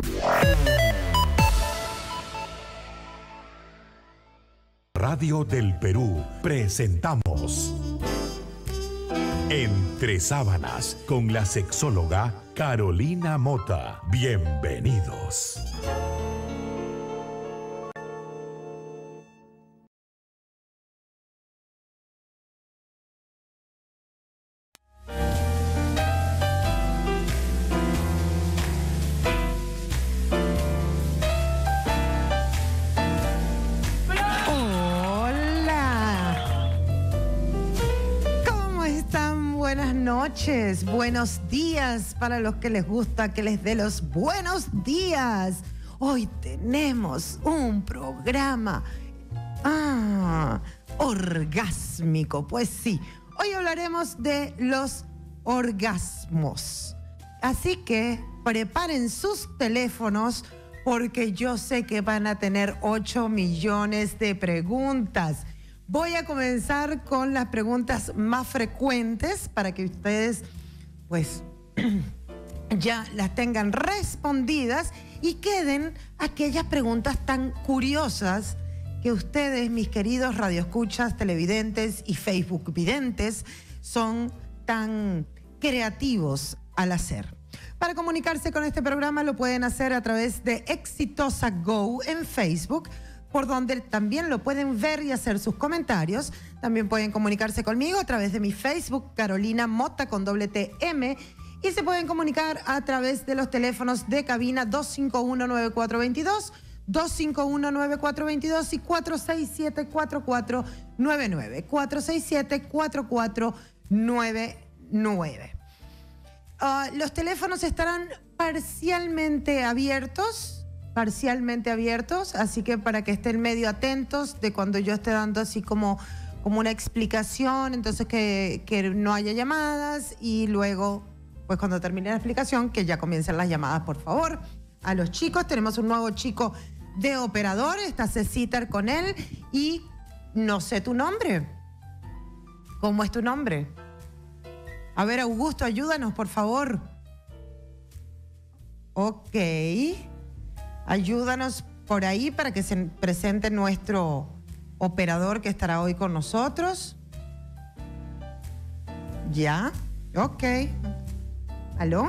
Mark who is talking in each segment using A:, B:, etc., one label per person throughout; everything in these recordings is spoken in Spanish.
A: Radio del Perú presentamos Entre Sábanas con la sexóloga Carolina Mota. Bienvenidos.
B: Buenos días para los que les gusta que les dé los buenos días. Hoy tenemos un programa orgásmico. Pues sí, hoy hablaremos de los orgasmos. Así que preparen sus teléfonos porque yo sé que van a tener 8 millones de preguntas. Voy a comenzar con las preguntas más frecuentes para que ustedes, pues, ya las tengan respondidas y queden aquellas preguntas tan curiosas que ustedes, mis queridos radioescuchas, televidentes y Facebook videntes, son tan creativos al hacer. Para comunicarse con este programa lo pueden hacer a través de Exitosa Go en Facebook, por donde también lo pueden ver y hacer sus comentarios. También pueden comunicarse conmigo a través de mi Facebook, Carolina Mota con ~TM, y se pueden comunicar a través de los teléfonos de cabina 251-9422, 251-9422 y 467-4499, 467-4499. Los teléfonos estarán parcialmente abiertos, así que para que estén medio atentos de cuando yo esté dando así como una explicación, entonces que no haya llamadas y luego, pues cuando termine la explicación, que ya comiencen las llamadas, por favor. A los chicos, tenemos un nuevo chico de operador, está Cecitar con él y no sé tu nombre. ¿Cómo es tu nombre? A ver, Augusto, ayúdanos, por favor. Ok. Ayúdanos por ahí para que se presente nuestro operador que estará hoy con nosotros. ¿Ya? Ok. ¿Aló?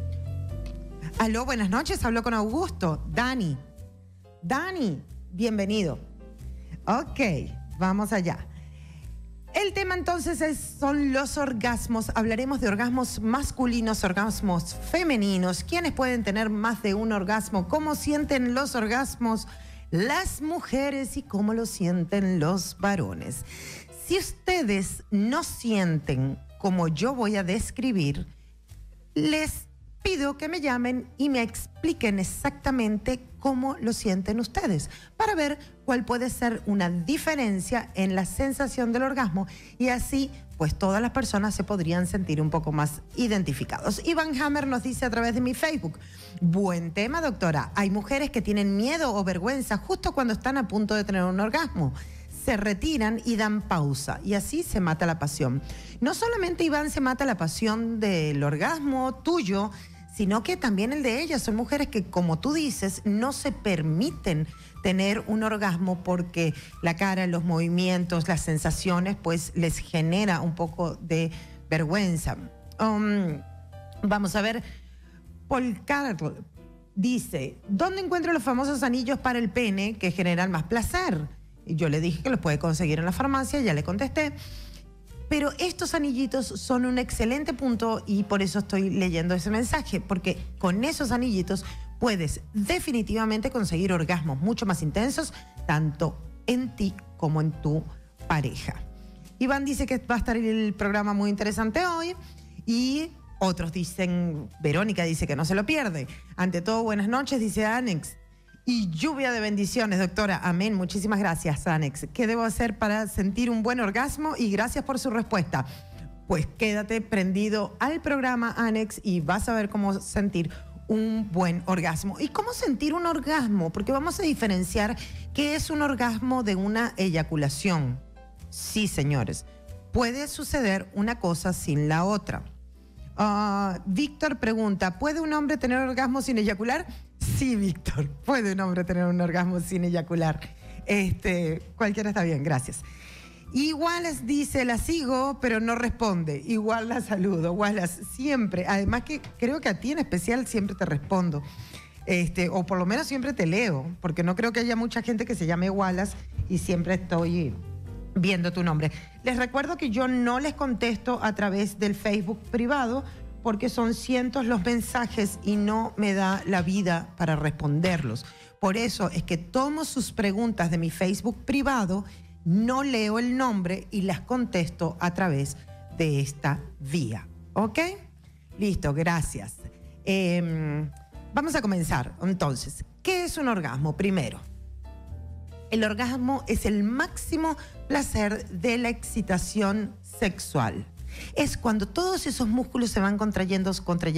B: Aló, buenas noches. Hablo con Augusto. Dani. Dani, bienvenido. Ok, vamos allá. El tema entonces son los orgasmos. Hablaremos de orgasmos masculinos, orgasmos femeninos. ¿Quiénes pueden tener más de un orgasmo? ¿Cómo sienten los orgasmos las mujeres y cómo lo sienten los varones? Si ustedes no sienten como yo voy a describir, les pido que me llamen y me expliquen exactamente cómo lo sienten ustedes para ver cuál puede ser una diferencia en la sensación del orgasmo y así pues todas las personas se podrían sentir un poco más identificados. Iván Hammer nos dice a través de mi Facebook: buen tema, doctora. Hay mujeres que tienen miedo o vergüenza justo cuando están a punto de tener un orgasmo. Se retiran y dan pausa y así se mata la pasión. No solamente, Iván, se mata la pasión del orgasmo tuyo, sino que también el de ellas. Son mujeres que, como tú dices, no se permiten tener un orgasmo porque la cara, los movimientos, las sensaciones, pues les genera un poco de vergüenza. Vamos a ver, Paul Carl dice: ¿dónde encuentro los famosos anillos para el pene que generan más placer? Y yo le dije que los puede conseguir en la farmacia, ya le contesté. Pero estos anillitos son un excelente punto y por eso estoy leyendo ese mensaje, porque con esos anillitos puedes definitivamente conseguir orgasmos mucho más intensos, tanto en ti como en tu pareja. Iván dice que va a estar el programa muy interesante hoy y otros dicen, Verónica dice que no se lo pierde. Ante todo, buenas noches, dice Anex. Y lluvia de bendiciones, doctora. Amén. Muchísimas gracias, Anex. ¿Qué debo hacer para sentir un buen orgasmo? Y gracias por su respuesta. Pues quédate prendido al programa, Anex, y vas a ver cómo sentir un buen orgasmo. ¿Y cómo sentir un orgasmo? Porque vamos a diferenciar qué es un orgasmo de una eyaculación. Sí, señores. Puede suceder una cosa sin la otra. Víctor pregunta: ¿puede un hombre tener orgasmo sin eyacular? Sí, Víctor, puede un hombre tener un orgasmo sin eyacular. Cualquiera está bien, gracias. Y Wallace dice, la sigo, pero no responde. Igual la saludo, Wallace, siempre. Además que creo que a ti en especial siempre te respondo. O por lo menos siempre te leo, porque no creo que haya mucha gente que se llame Wallace y siempre estoy viendo tu nombre. Les recuerdo que yo no les contesto a través del Facebook privado, porque son cientos los mensajes y no me da la vida para responderlos. Por eso es que tomo sus preguntas de mi Facebook privado, no leo el nombre y las contesto a través de esta vía. ¿Ok? Listo, gracias. Vamos a comenzar. Entonces, ¿qué es un orgasmo? Primero, el orgasmo es el máximo placer de la excitación sexual. Es cuando todos esos músculos se van contrayendo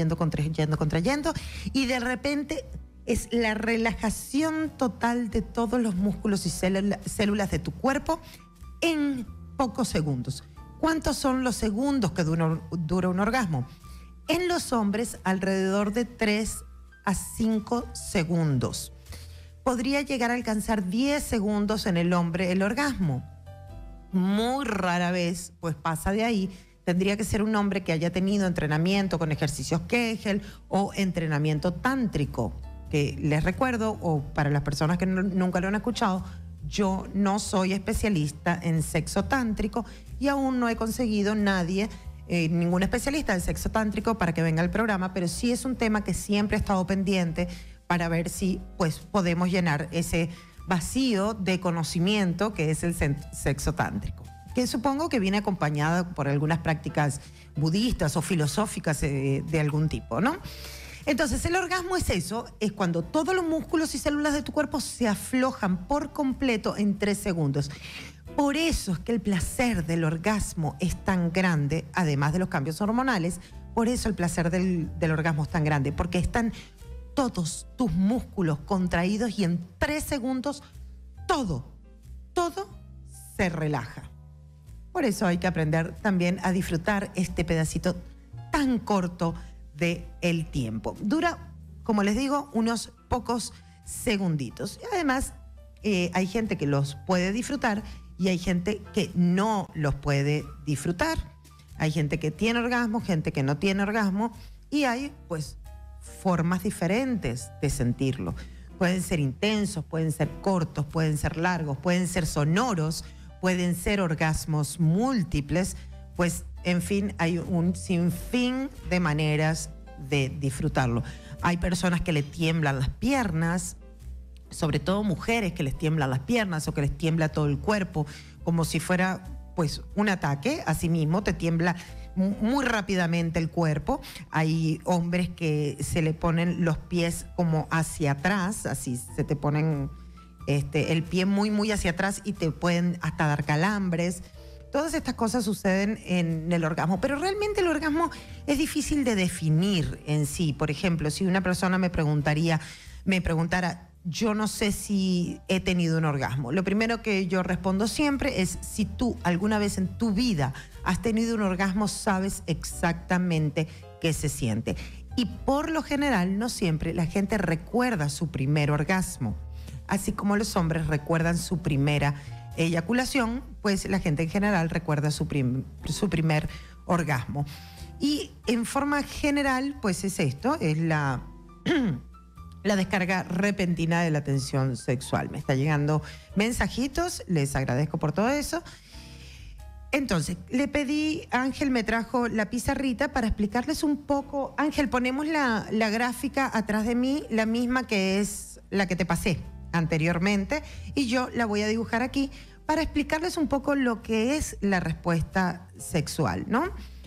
B: y de repente es la relajación total de todos los músculos y células de tu cuerpo en pocos segundos. ¿Cuántos son los segundos que dura un orgasmo? En los hombres, alrededor de 3 a 5 segundos. Podría llegar a alcanzar 10 segundos en el hombre el orgasmo. Muy rara vez, pues pasa de ahí. Tendría que ser un hombre que haya tenido entrenamiento con ejercicios Kegel o entrenamiento tántrico. Que les recuerdo, o para las personas que nunca lo han escuchado, yo no soy especialista en sexo tántrico y aún no he conseguido ningún especialista en sexo tántrico para que venga al programa, pero sí es un tema que siempre he estado pendiente para ver si pues, podemos llenar ese vacío de conocimiento que es el sexo tántrico, que supongo que viene acompañada por algunas prácticas budistas o filosóficas de algún tipo, ¿no? Entonces, el orgasmo es eso, es cuando todos los músculos y células de tu cuerpo se aflojan por completo en 3 segundos. Por eso es que el placer del orgasmo es tan grande, además de los cambios hormonales, por eso el placer del orgasmo es tan grande, porque están todos tus músculos contraídos y en 3 segundos todo se relaja. Por eso hay que aprender también a disfrutar este pedacito tan corto del tiempo. Dura, como les digo, unos pocos segunditos. Y además, hay gente que los puede disfrutar y hay gente que no los puede disfrutar. Hay gente que tiene orgasmo, gente que no tiene orgasmo y hay, pues, formas diferentes de sentirlo. Pueden ser intensos, pueden ser cortos, pueden ser largos, pueden ser sonoros, pueden ser orgasmos múltiples, pues en fin, hay un sinfín de maneras de disfrutarlo. Hay personas que le tiemblan las piernas, sobre todo mujeres que les tiemblan las piernas o que les tiembla todo el cuerpo, como si fuera pues un ataque. Así mismo te tiembla muy rápidamente el cuerpo. Hay hombres que se le ponen los pies como hacia atrás, así se te ponen el pie muy hacia atrás y te pueden hasta dar calambres. Todas estas cosas suceden en el orgasmo, pero realmente el orgasmo es difícil de definir en sí. Por ejemplo, si una persona me preguntara, yo no sé si he tenido un orgasmo. Lo primero que yo respondo siempre es, si tú alguna vez en tu vida has tenido un orgasmo, sabes exactamente qué se siente. Y por lo general, no siempre, la gente recuerda su primer orgasmo. Así como los hombres recuerdan su primera eyaculación, pues la gente en general recuerda su primer orgasmo. Y en forma general, pues es esto, es la descarga repentina de la tensión sexual. Me está llegando mensajitos, les agradezco por todo eso. Entonces, le pedí, Ángel me trajo la pizarrita para explicarles un poco. Ángel, ponemos la gráfica atrás de mí, la misma que es la que te pasé anteriormente, y yo la voy a dibujar aquí para explicarles un poco lo que es la respuesta sexual, ¿no?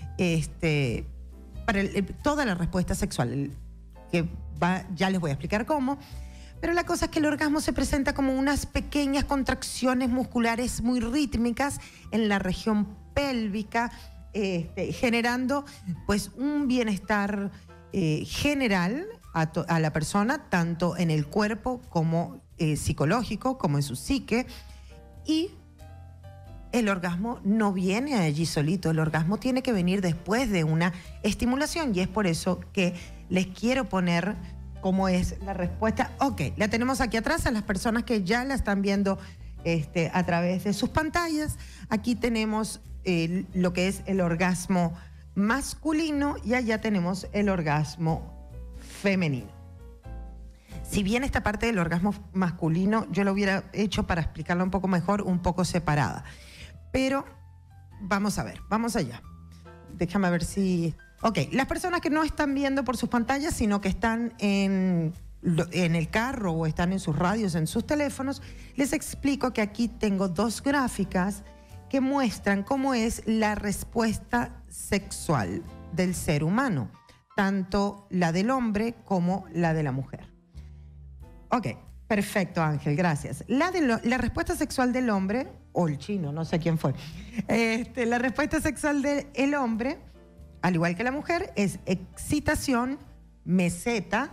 B: Para toda la respuesta sexual, ya les voy a explicar cómo, pero la cosa es que el orgasmo se presenta como unas pequeñas contracciones musculares muy rítmicas en la región pélvica, generando pues un bienestar general a la persona, tanto en el cuerpo como psicológico, como en su psique. Y el orgasmo no viene allí solito, el orgasmo tiene que venir después de una estimulación, y es por eso que les quiero poner cómo es la respuesta. Ok, la tenemos aquí atrás a las personas que ya la están viendo a través de sus pantallas. Aquí tenemos lo que es el orgasmo masculino y allá tenemos el orgasmo femenino. Si bien esta parte del orgasmo masculino yo lo hubiera hecho para explicarlo un poco mejor, un poco separada. Pero vamos a ver, vamos allá. Déjame ver si... Ok, las personas que no están viendo por sus pantallas, sino que están en el carro o están en sus radios, en sus teléfonos, les explico que aquí tengo dos gráficas que muestran cómo es la respuesta sexual del ser humano, tanto la del hombre como la de la mujer. Ok, perfecto, Ángel, gracias. La respuesta sexual del hombre, o el chino, no sé quién fue, la respuesta sexual del hombre, al igual que la mujer, es excitación, meseta,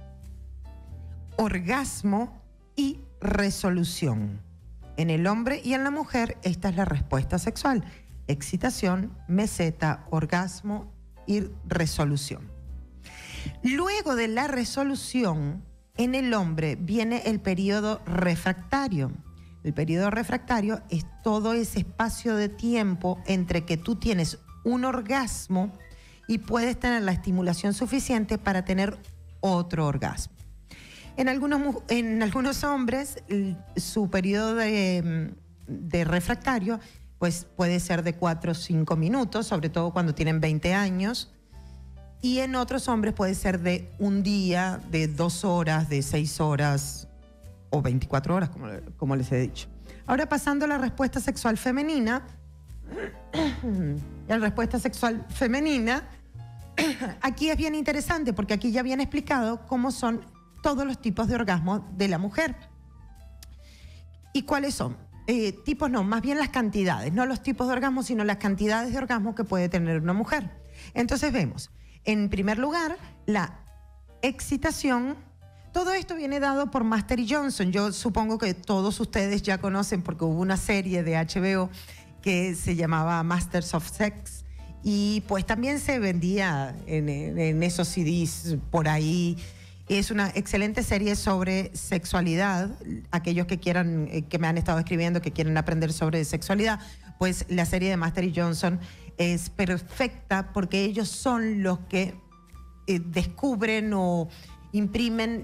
B: orgasmo y resolución. En el hombre y en la mujer, esta es la respuesta sexual: excitación, meseta, orgasmo y resolución. Luego de la resolución, en el hombre viene el periodo refractario. El periodo refractario es todo ese espacio de tiempo entre que tú tienes un orgasmo y puedes tener la estimulación suficiente para tener otro orgasmo. En algunos hombres, su periodo de refractario pues puede ser de 4 o 5 minutos, sobre todo cuando tienen 20 años. Y en otros hombres puede ser de un día, de 2 horas, de 6 horas o 24 horas, como les he dicho. Ahora pasando a la respuesta sexual femenina. La respuesta sexual femenina, aquí es bien interesante porque aquí ya viene explicado cómo son todos los tipos de orgasmo de la mujer. ¿Y cuáles son? Tipos no, más bien las cantidades, no los tipos de orgasmo, sino las cantidades de orgasmo que puede tener una mujer. Entonces vemos, en primer lugar, la excitación. Todo esto viene dado por Master y Johnson. Yo supongo que todos ustedes ya conocen porque hubo una serie de HBO que se llamaba Masters of Sex y pues también se vendía en esos CDs por ahí. Es una excelente serie sobre sexualidad. Aquellos que quieran, que me han estado escribiendo, que quieren aprender sobre sexualidad, pues la serie de Master y Johnson es perfecta porque ellos son los que descubren o imprimen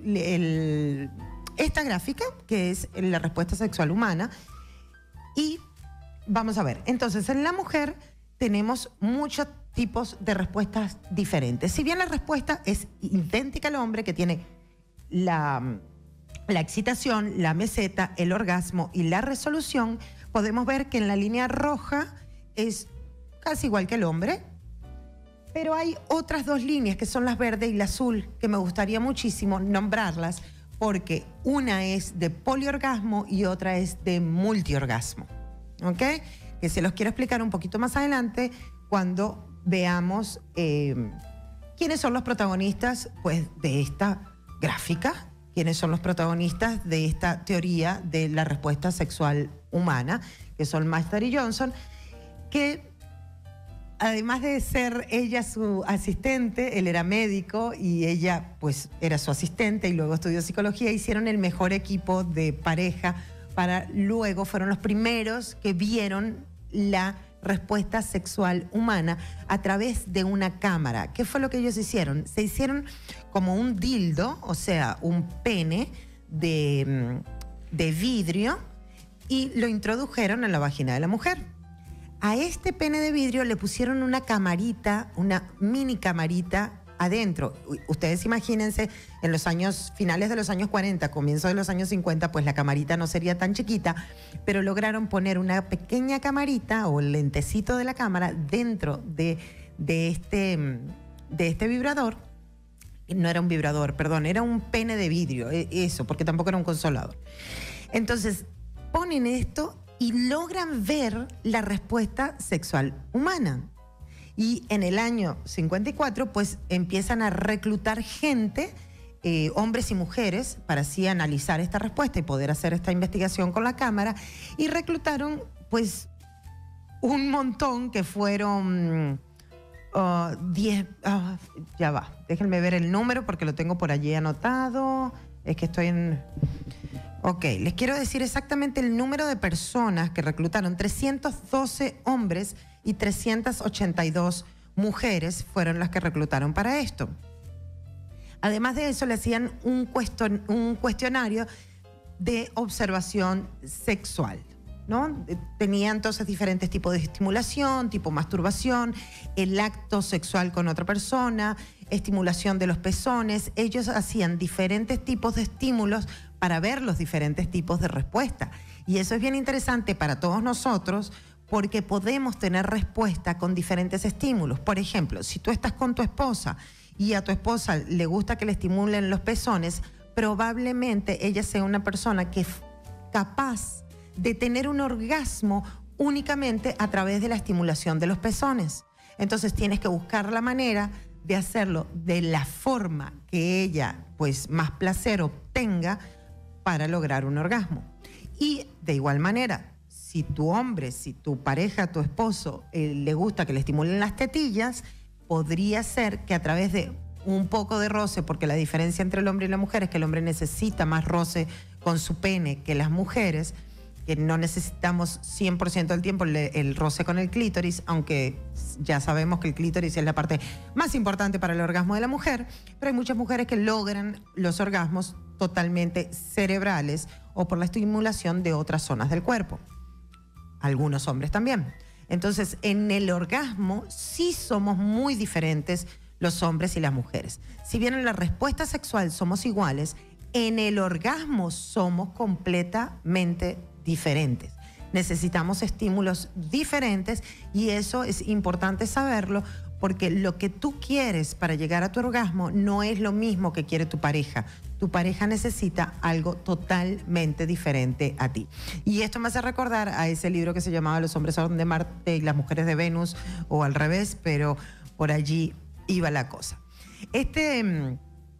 B: esta gráfica, que es la respuesta sexual humana. Y vamos a ver, entonces en la mujer tenemos muchos tipos de respuestas diferentes. Si bien la respuesta es idéntica al hombre, que tiene la excitación, la meseta, el orgasmo y la resolución, podemos ver que en la línea roja es casi igual que el hombre, pero hay otras dos líneas que son las verde y la azul, que me gustaría muchísimo nombrarlas, porque una es de poliorgasmo y otra es de multiorgasmo. ¿Ok? Que se los quiero explicar un poquito más adelante cuando veamos quiénes son los protagonistas pues, de esta gráfica, quiénes son los protagonistas de esta teoría de la respuesta sexual humana, que son Master y Johnson, que además de ser ella su asistente, él era médico y ella pues era su asistente y luego estudió psicología, hicieron el mejor equipo de pareja luego fueron los primeros que vieron la respuesta sexual humana a través de una cámara. ¿Qué fue lo que ellos hicieron? Se hicieron como un dildo, o sea, un pene de vidrio y lo introdujeron en la vagina de la mujer. A este pene de vidrio le pusieron una camarita, una mini camarita adentro. Ustedes imagínense, en los años finales de los años 40, comienzo de los años 50, pues la camarita no sería tan chiquita, pero lograron poner una pequeña camarita o el lentecito de la cámara dentro de este vibrador. No era un vibrador, perdón, era un pene de vidrio, eso, porque tampoco era un consolador. Entonces, ponen esto y logran ver la respuesta sexual humana. Y en el año 54, pues empiezan a reclutar gente, hombres y mujeres, para así analizar esta respuesta y poder hacer esta investigación con la cámara. Y reclutaron, pues, un montón que fueron Ya va, déjenme ver el número porque lo tengo por allí anotado. Es que estoy en... Ok, les quiero decir exactamente el número de personas que reclutaron. 312 hombres y 382 mujeres fueron las que reclutaron para esto. Además de eso, le hacían un cuestionario de observación sexual, ¿no? Tenía entonces diferentes tipos de estimulación, tipo masturbación, el acto sexual con otra persona, estimulación de los pezones. Ellos hacían diferentes tipos de estímulos para ver los diferentes tipos de respuesta. Y eso es bien interesante para todos nosotros porque podemos tener respuesta con diferentes estímulos. Por ejemplo, si tú estás con tu esposa y a tu esposa le gusta que le estimulen los pezones, probablemente ella sea una persona que es capaz de tener un orgasmo únicamente a través de la estimulación de los pezones. Entonces tienes que buscar la manera de hacerlo de la forma que ella pues más placer obtenga para lograr un orgasmo. Y de igual manera, si tu hombre, si tu pareja, tu esposo le gusta que le estimulen las tetillas, podría ser que a través de un poco de roce, porque la diferencia entre el hombre y la mujer es que el hombre necesita más roce con su pene que las mujeres, que no necesitamos 100% del tiempo el roce con el clítoris, aunque ya sabemos que el clítoris es la parte más importante para el orgasmo de la mujer, pero hay muchas mujeres que logran los orgasmos totalmente cerebrales o por la estimulación de otras zonas del cuerpo. Algunos hombres también. Entonces, en el orgasmo sí somos muy diferentes los hombres y las mujeres. Si bien en la respuesta sexual somos iguales, en el orgasmo somos completamente diferentes. Necesitamos estímulos diferentes y eso es importante saberlo porque lo que tú quieres para llegar a tu orgasmo no es lo mismo que quiere tu pareja. Tu pareja necesita algo totalmente diferente a ti. Y esto me hace recordar a ese libro que se llamaba Los hombres son de Marte y las mujeres de Venus, o al revés, pero por allí iba la cosa. Este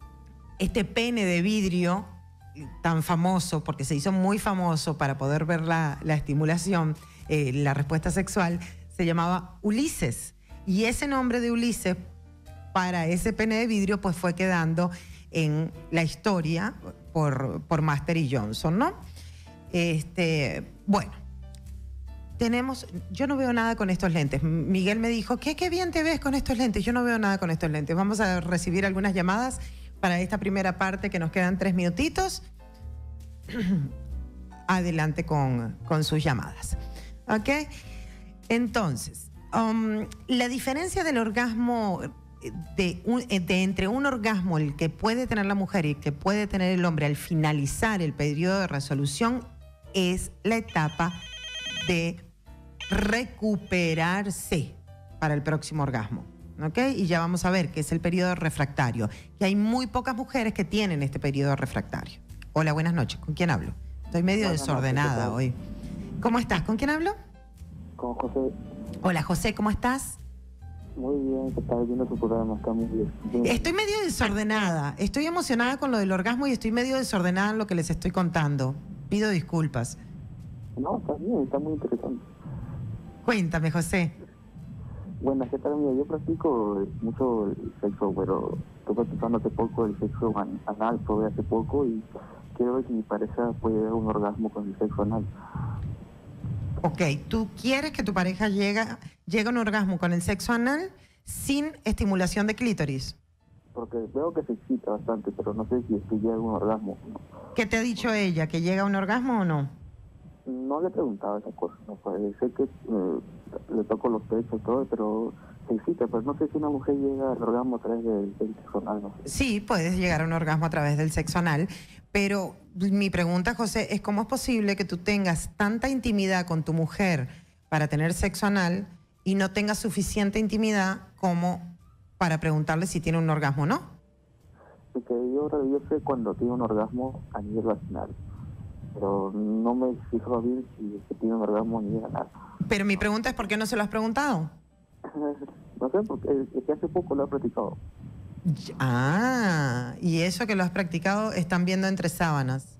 B: pene de vidrio tan famoso, porque se hizo muy famoso para poder ver la estimulación, la respuesta sexual, se llamaba Ulises. Y ese nombre de Ulises para ese pene de vidrio pues fue quedando en la historia por Master y Johnson, ¿no? Bueno, yo no veo nada con estos lentes. Miguel me dijo, qué bien te ves con estos lentes. Yo no veo nada con estos lentes. Vamos a recibir algunas llamadas para esta primera parte que nos quedan 3 minutitos. Adelante con sus llamadas. ¿Ok? Entonces, la diferencia del orgasmo, entre un orgasmo, el que puede tener la mujer y el que puede tener el hombre al finalizar el periodo de resolución, es la etapa de recuperarse para el próximo orgasmo. ¿Ok? Y ya vamos a ver qué es el periodo refractario. Y hay muy pocas mujeres que tienen este periodo refractario. Hola, buenas noches. ¿Con quién hablo? Estoy medio desordenada hoy. ¿Cómo estás? ¿Con quién hablo?
C: Con José.
B: Hola, José, ¿cómo estás?
C: Muy bien, que estás viendo tu programa, está muy bien.
B: Estoy medio desordenada. Estoy emocionada con lo del orgasmo y estoy medio desordenada en lo que les estoy contando. Pido disculpas.
C: No, está bien, está muy interesante.
B: Cuéntame, José.
C: Bueno, ¿qué tal? Mira, yo practico mucho el sexo, pero estoy practicando hace poco el sexo anal, probé hace poco y quiero ver si mi pareja puede dar un orgasmo con el sexo anal.
B: Ok, ¿tú quieres que tu pareja llegue a un orgasmo con el sexo anal sin estimulación de clítoris?
C: Porque veo que se excita bastante, pero no sé si es que llega a un orgasmo.
B: ¿Qué te ha dicho ella? ¿Que llega a un orgasmo o no?
C: No le he preguntado esa cosa, no, pues, sé que le toco los pechos y todo, pero se excita, pero no sé si una mujer llega al orgasmo a través del sexo anal, no sé.
B: Sí, puedes llegar a un orgasmo a través del sexo anal, pero mi pregunta, José, es ¿cómo es posible que tú tengas tanta intimidad con tu mujer para tener sexo anal y no tengas suficiente intimidad como para preguntarle si tiene un orgasmo o no?
C: Porque yo sé cuando tiene un orgasmo a nivel vaginal, pero no me fijo bien si es que tiene un orgasmo a nivel anal.
B: Pero mi pregunta es ¿por qué no se lo has preguntado?
C: No sé, porque es que hace poco lo he practicado.
B: Ah, y eso que lo has practicado están viendo entre sábanas.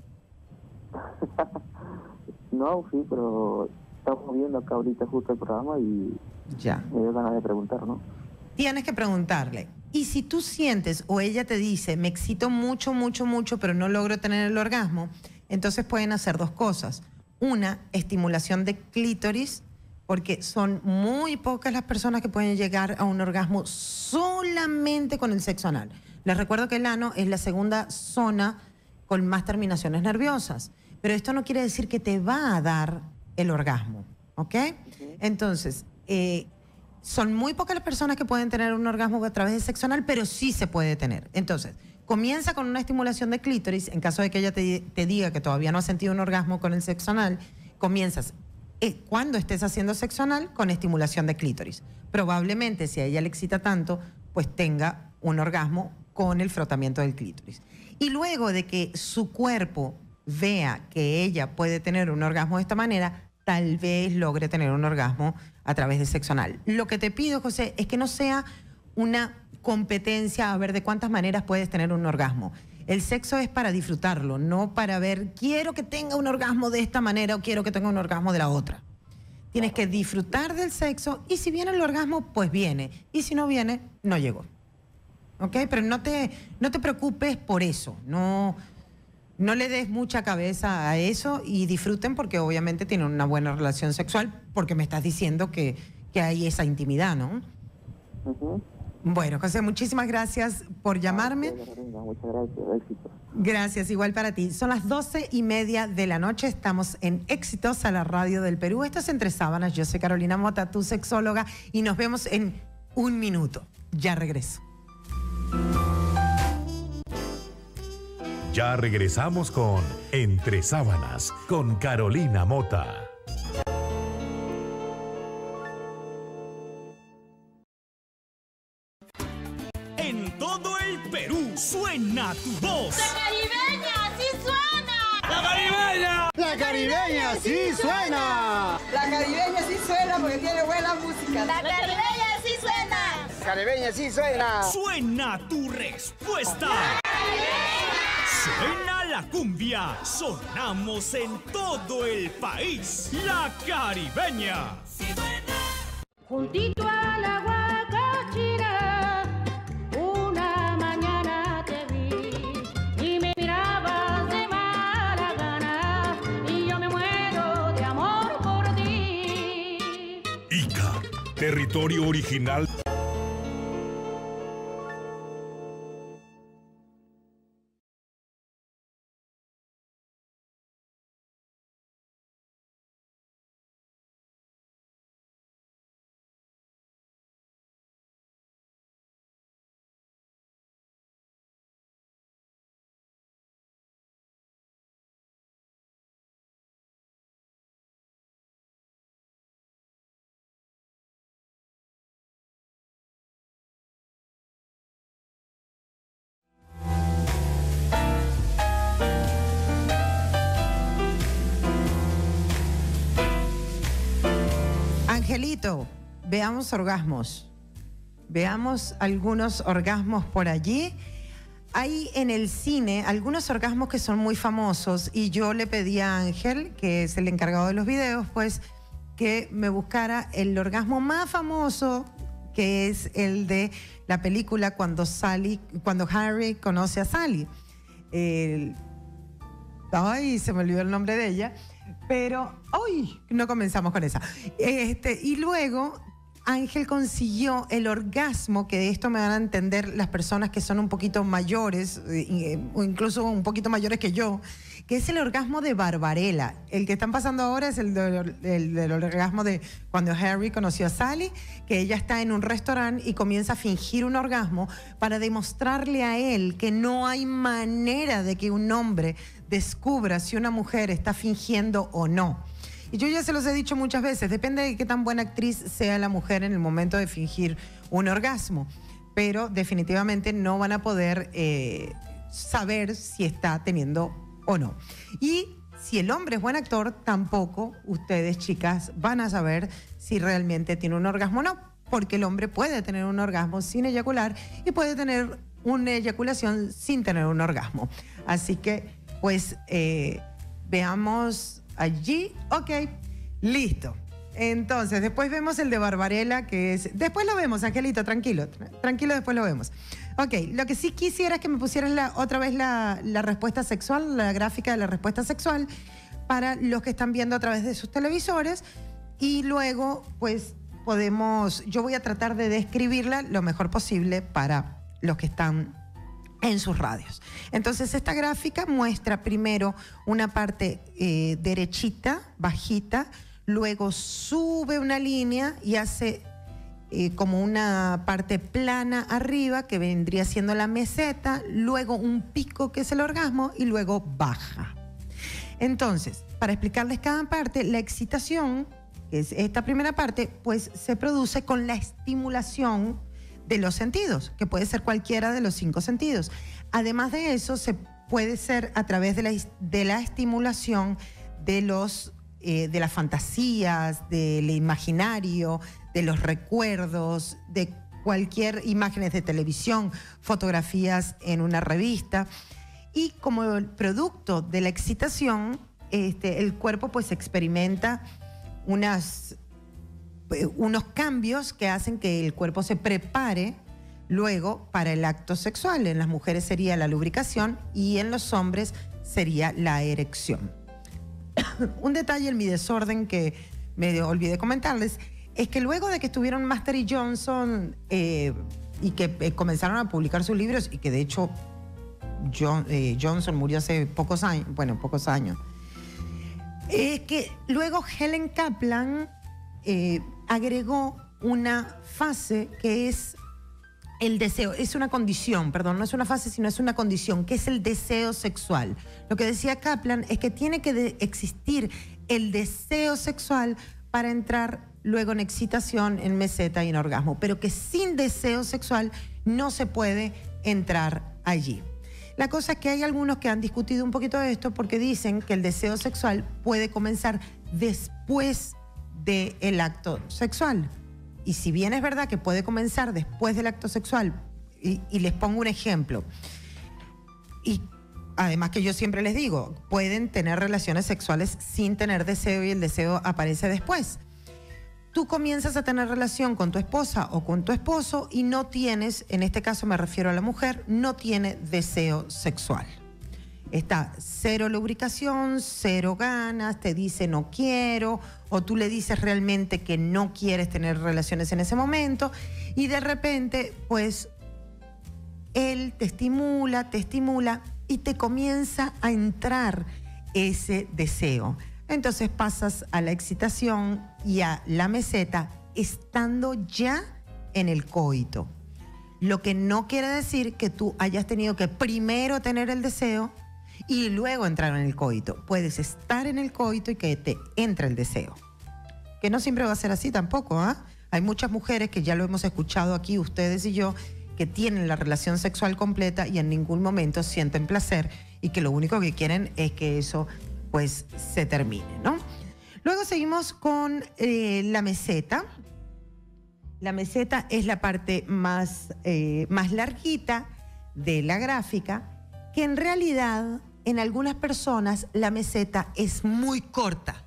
C: No, sí, pero estamos viendo acá ahorita justo el programa y
B: Ya.
C: me dio ganas de preguntar, ¿no?
B: tienes que preguntarle. Y si tú sientes o ella te dice, me excito mucho, mucho, mucho, pero no logro tener el orgasmo, entonces pueden hacer dos cosas. Una, estimulación de clítoris, porque son muy pocas las personas que pueden llegar a un orgasmo solamente con el sexo anal. Les recuerdo que el ano es la segunda zona con más terminaciones nerviosas, pero esto no quiere decir que te va a dar el orgasmo, ¿ok? Entonces, son muy pocas las personas que pueden tener un orgasmo a través del sexo anal, pero sí se puede tener. Entonces, comienza con una estimulación de clítoris. En caso de que ella te diga que todavía no has sentido un orgasmo con el sexo anal, comienzas cuando estés haciendo sexo anal con estimulación de clítoris. Probablemente, si a ella le excita tanto, pues tenga un orgasmo con el frotamiento del clítoris. Y luego de que su cuerpo vea que ella puede tener un orgasmo de esta manera, tal vez logre tener un orgasmo a través de sexo anal. Lo que te pido, José, es que no sea una competencia a ver de cuántas maneras puedes tener un orgasmo. El sexo es para disfrutarlo, no para ver, quiero que tenga un orgasmo de esta manera o quiero que tenga un orgasmo de la otra. Tienes que disfrutar del sexo y si viene el orgasmo, pues viene. Y si no viene, no llegó. ¿Ok? Pero no te preocupes por eso. No le des mucha cabeza a eso y disfruten porque obviamente tienen una buena relación sexual porque me estás diciendo que hay esa intimidad, ¿no? Bueno, José, muchísimas gracias por llamarme.
C: Muchas gracias, éxito.
B: Gracias, igual para ti. Son las 12:30 de la noche, estamos en Exitosa, la radio del Perú. Esto es Entre Sábanas, yo soy Carolina Mota, tu sexóloga, y nos vemos en un minuto. Ya regreso.
A: Ya regresamos con Entre Sábanas, con Carolina Mota.
D: En todo el Perú suena tu voz.
E: ¡La caribeña sí suena!
D: ¡La caribeña!
F: ¡La caribeña sí suena!
G: La caribeña sí suena porque tiene buena música.
E: ¡La caribeña sí suena!
F: ¡La caribeña sí suena!
D: Suena tu respuesta. Suena la cumbia. Sonamos en todo el país. La caribeña.
E: Juntito a la Guacachira, una mañana te vi y me mirabas de mala gana y yo me muero de amor por ti.
A: Ica, territorio original.
B: Angelito, veamos orgasmos. Veamos algunos orgasmos por allí. Hay en el cine algunos orgasmos que son muy famosos y yo le pedí a Ángel, que es el encargado de los videos, pues que me buscara el orgasmo más famoso, que es el de la película cuando Harry conoce a Sally. Ay, se me olvidó el nombre de ella. Pero hoy no comenzamos con esa. Y luego Ángel consiguió el orgasmo, que de esto me van a entender las personas que son un poquito mayores, o incluso un poquito mayores que yo, que es el orgasmo de Barbarella. El que están pasando ahora es el del orgasmo de cuando Harry conoció a Sally, que ella está en un restaurante y comienza a fingir un orgasmo para demostrarle a él que no hay manera de que un hombre descubra si una mujer está fingiendo o no. Y yo ya se los he dicho muchas veces, depende de qué tan buena actriz sea la mujer en el momento de fingir un orgasmo, pero definitivamente no van a poder saber si está teniendo o no. Y si el hombre es buen actor, tampoco ustedes, chicas, van a saber si realmente tiene un orgasmo o no, porque el hombre puede tener un orgasmo sin eyacular y puede tener una eyaculación sin tener un orgasmo. Así que, pues, veamos allí. Ok, listo. Entonces, después vemos el de Barbarella, que es... Después lo vemos, Angelito, tranquilo. Tranquilo, después lo vemos. Ok, lo que sí quisiera es que me pusieras otra vez la respuesta sexual, la gráfica de la respuesta sexual, para los que están viendo a través de sus televisores. Y luego, pues, yo voy a tratar de describirla lo mejor posible para los que están en sus radios. Entonces, esta gráfica muestra primero una parte derechita, bajita, luego sube una línea y hace como una parte plana arriba, que vendría siendo la meseta, luego un pico, que es el orgasmo, y luego baja. Entonces, para explicarles cada parte, la excitación, que es esta primera parte, pues se produce con la estimulación de los sentidos, que puede ser cualquiera de los 5 sentidos. Además de eso, se puede ser a través de la estimulación de las fantasías, del imaginario, de los recuerdos, de cualquier imágenes de televisión, fotografías en una revista. Y como producto de la excitación, el cuerpo pues experimenta unos cambios que hacen que el cuerpo se prepare luego para el acto sexual. En las mujeres sería la lubricación y en los hombres sería la erección. Un detalle en mi desorden que me olvidé comentarles es que luego de que estuvieron Master y Johnson y que comenzaron a publicar sus libros, y que de hecho Johnson murió hace pocos años, que luego Helen Kaplan agregó una fase que es el deseo. Es una condición, perdón, no es una fase, sino es una condición, que es el deseo sexual. Lo que decía Kaplan es que tiene que existir el deseo sexual para entrar luego en excitación, en meseta y en orgasmo, pero que sin deseo sexual no se puede entrar allí. La cosa es que hay algunos que han discutido un poquito de esto, porque dicen que el deseo sexual puede comenzar después del acto sexual. Y si bien es verdad que puede comenzar después del acto sexual, y les pongo un ejemplo, y además que yo siempre les digo, pueden tener relaciones sexuales sin tener deseo y el deseo aparece después. Tú comienzas a tener relación con tu esposa o con tu esposo y no tienes, en este caso me refiero a la mujer, no tiene deseo sexual. Está cero lubricación, cero ganas, te dice no quiero, o tú le dices realmente que no quieres tener relaciones en ese momento, y de repente, pues, él te estimula y te comienza a entrar ese deseo. Entonces pasas a la excitación y a la meseta estando ya en el coito. Lo que no quiere decir que tú hayas tenido que primero tener el deseo y luego entrar en el coito. Puedes estar en el coito y que te entre el deseo. Que no siempre va a ser así tampoco, ¿ah? Hay muchas mujeres que ya lo hemos escuchado aquí, ustedes y yo, que tienen la relación sexual completa y en ningún momento sienten placer y que lo único que quieren es que eso pues se termine, ¿no? Luego seguimos con la meseta. La meseta es la parte más larguita de la gráfica, que en realidad en algunas personas la meseta es muy corta,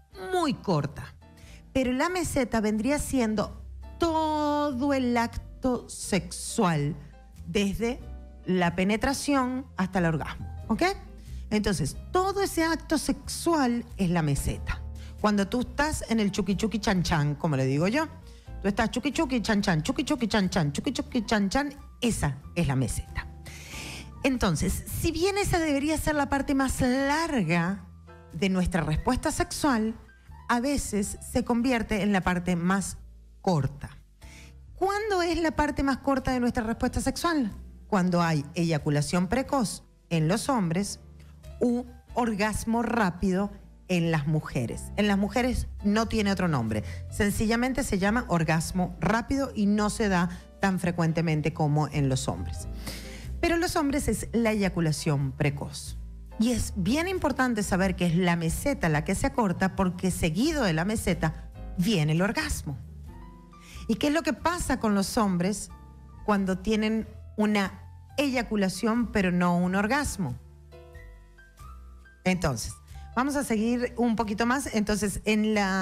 B: pero la meseta vendría siendo todo el acto sexual, desde la penetración hasta el orgasmo, ¿ok? Entonces, todo ese acto sexual es la meseta. Cuando tú estás en el chuki chuki chan chan, como le digo yo, tú estás chuki chuki chan chan, chuki chuki chan chan, chuki chuki chan chan, esa es la meseta. Entonces, si bien esa debería ser la parte más larga de nuestra respuesta sexual, a veces se convierte en la parte más corta. ¿Cuándo es la parte más corta de nuestra respuesta sexual? Cuando hay eyaculación precoz en los hombres u orgasmo rápido en las mujeres. En las mujeres no tiene otro nombre. Sencillamente se llama orgasmo rápido y no se da tan frecuentemente como en los hombres. Pero en los hombres es la eyaculación precoz. Y es bien importante saber que es la meseta la que se acorta, porque seguido de la meseta viene el orgasmo. ¿Y qué es lo que pasa con los hombres cuando tienen una eyaculación pero no un orgasmo? Entonces, vamos a seguir un poquito más. Entonces, en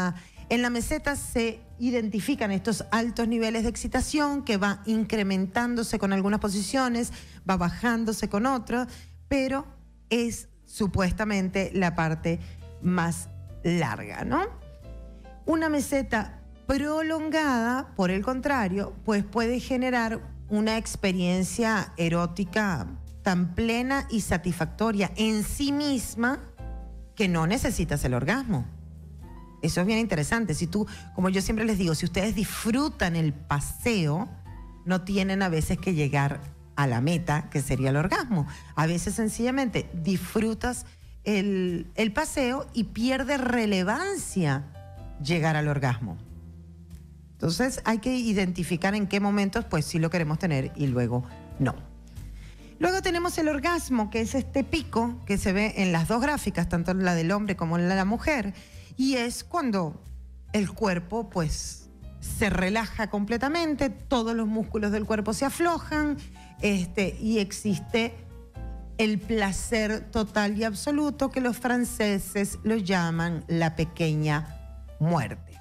B: En la meseta se identifican estos altos niveles de excitación que va incrementándose con algunas posiciones, va bajándose con otras, pero es supuestamente la parte más larga, ¿no? Una meseta prolongada, por el contrario, pues puede generar una experiencia erótica tan plena y satisfactoria en sí misma que no necesitas el orgasmo. Eso es bien interesante. Si tú, como yo siempre les digo, si ustedes disfrutan el paseo, no tienen a veces que llegar a la meta, que sería el orgasmo. A veces sencillamente disfrutas el paseo y pierde relevancia llegar al orgasmo. Entonces hay que identificar en qué momentos pues sí lo queremos tener y luego no. Luego tenemos el orgasmo, que es este pico que se ve en las dos gráficas, tanto la del hombre como la de la mujer, y es cuando el cuerpo pues se relaja completamente, todos los músculos del cuerpo se aflojan, y existe el placer total y absoluto que los franceses lo llaman la pequeña muerte.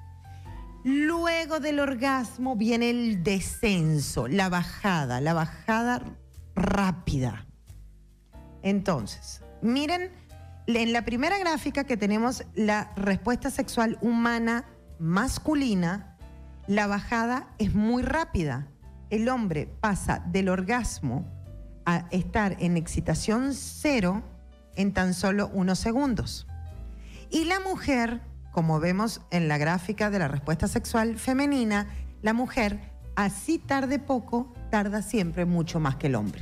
B: Luego del orgasmo viene el descenso, la bajada rápida. Entonces, miren, en la primera gráfica que tenemos la respuesta sexual humana masculina, la bajada es muy rápida. El hombre pasa del orgasmo a estar en excitación cero en tan solo unos segundos. Y la mujer, como vemos en la gráfica de la respuesta sexual femenina, la mujer, así tarde poco, tarda siempre mucho más que el hombre.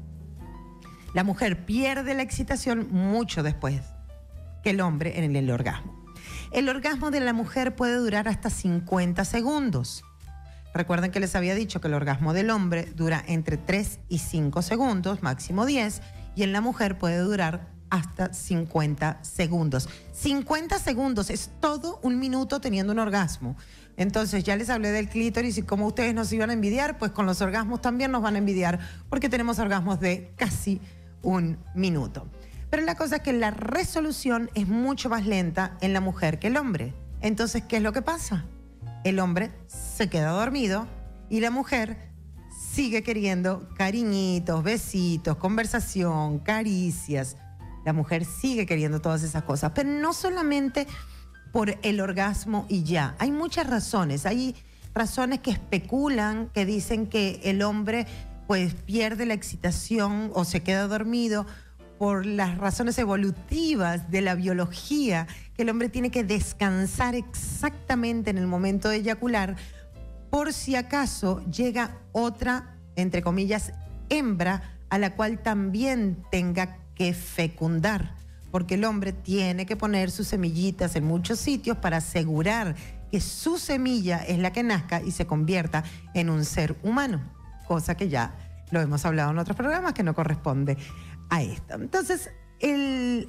B: La mujer pierde la excitación mucho después que el hombre en el orgasmo. El orgasmo de la mujer puede durar hasta 50 segundos. Recuerden que les había dicho que el orgasmo del hombre dura entre 3 y 5 segundos, máximo 10, y en la mujer puede durar hasta 50 segundos. 50 segundos es todo un minuto teniendo un orgasmo. Entonces ya les hablé del clítoris y como ustedes nos iban a envidiar, pues con los orgasmos también nos van a envidiar porque tenemos orgasmos de casi un minuto. Pero la cosa es que la resolución es mucho más lenta en la mujer que el hombre. Entonces, ¿qué es lo que pasa? El hombre se queda dormido y la mujer sigue queriendo cariñitos, besitos, conversación, caricias. La mujer sigue queriendo todas esas cosas, pero no solamente por el orgasmo y ya. Hay muchas razones. Hay razones que especulan, que dicen que el hombre pues pierde la excitación o se queda dormido por las razones evolutivas de la biología, que el hombre tiene que descansar exactamente en el momento de eyacular por si acaso llega otra, entre comillas, hembra a la cual también tenga que fecundar, porque el hombre tiene que poner sus semillitas en muchos sitios para asegurar que su semilla es la que nazca y se convierta en un ser humano, cosa que ya lo hemos hablado en otros programas que no corresponde a esto. Entonces, en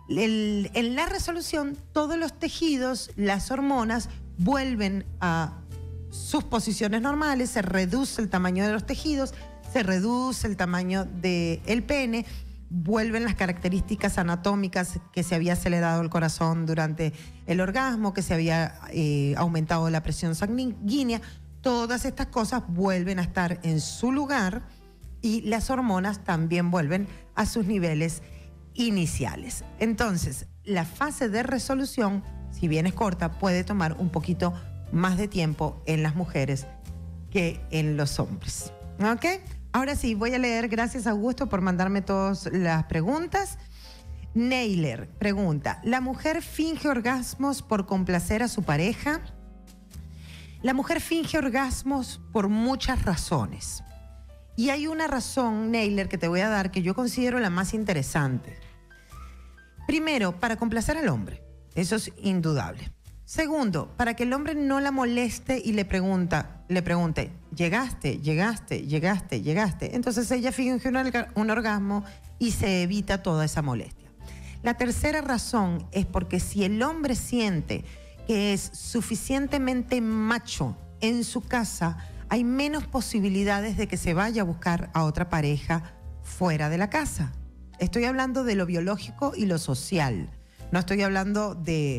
B: la resolución, todos los tejidos, las hormonas, vuelven a sus posiciones normales, se reduce el tamaño de los tejidos, se reduce el tamaño del pene, vuelven las características anatómicas, que se había acelerado el corazón durante el orgasmo, que se había aumentado la presión sanguínea. Todas estas cosas vuelven a estar en su lugar y las hormonas también vuelven a sus niveles iniciales. Entonces, la fase de resolución, si bien es corta, puede tomar un poquito más de tiempo en las mujeres que en los hombres. ¿Ok? Ahora sí, voy a leer. Gracias, Augusto, por mandarme todas las preguntas. Neiler pregunta, ¿la mujer finge orgasmos por complacer a su pareja? La mujer finge orgasmos por muchas razones. Y hay una razón, Neiler, que te voy a dar que yo considero la más interesante. Primero, para complacer al hombre. Eso es indudable. Segundo, para que el hombre no la moleste y le pregunte, ¿llegaste? Entonces ella finge un orgasmo y se evita toda esa molestia. La tercera razón es porque si el hombre siente que es suficientemente macho en su casa, hay menos posibilidades de que se vaya a buscar a otra pareja fuera de la casa. Estoy hablando de lo biológico y lo social. No estoy hablando de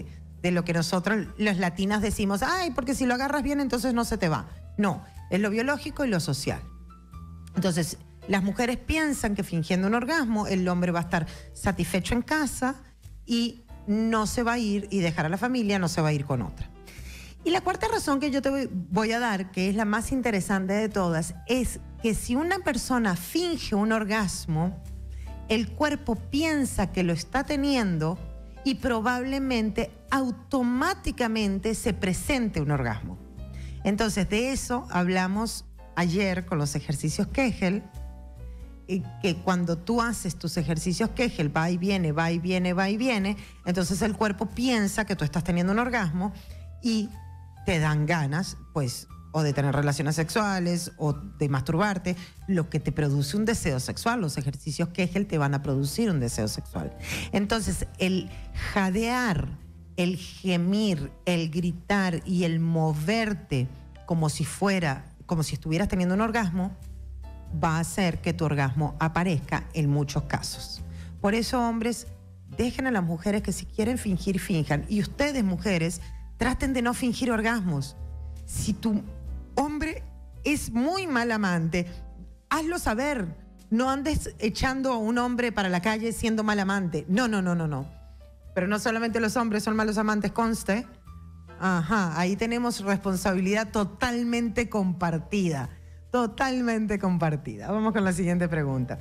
B: de lo que nosotros, los latinas, decimos, ay, porque si lo agarras bien, entonces no se te va. No, es lo biológico y lo social. Entonces, las mujeres piensan que fingiendo un orgasmo, el hombre va a estar satisfecho en casa y no se va a ir y dejar a la familia, no se va a ir con otra. Y la cuarta razón que yo te voy a dar, que es la más interesante de todas, es que si una persona finge un orgasmo, el cuerpo piensa que lo está teniendo y probablemente automáticamente se presente un orgasmo. Entonces, de eso hablamos ayer con los ejercicios Kegel, que cuando tú haces tus ejercicios Kegel, va y viene, va y viene, va y viene, entonces el cuerpo piensa que tú estás teniendo un orgasmo y te dan ganas, pues, o de tener relaciones sexuales o de masturbarte, lo que te produce un deseo sexual. Los ejercicios Kegel te van a producir un deseo sexual. Entonces, el jadear, el gemir, el gritar y el moverte como si estuvieras teniendo un orgasmo, va a hacer que tu orgasmo aparezca en muchos casos. Por eso, hombres, dejen a las mujeres que si quieren fingir, finjan. Y ustedes, mujeres, traten de no fingir orgasmos. Si tu hombre es muy mal amante, hazlo saber. No andes echando a un hombre para la calle siendo mal amante. No. Pero no solamente los hombres son malos amantes, conste. Ajá, ahí tenemos responsabilidad totalmente compartida. Totalmente compartida. Vamos con la siguiente pregunta.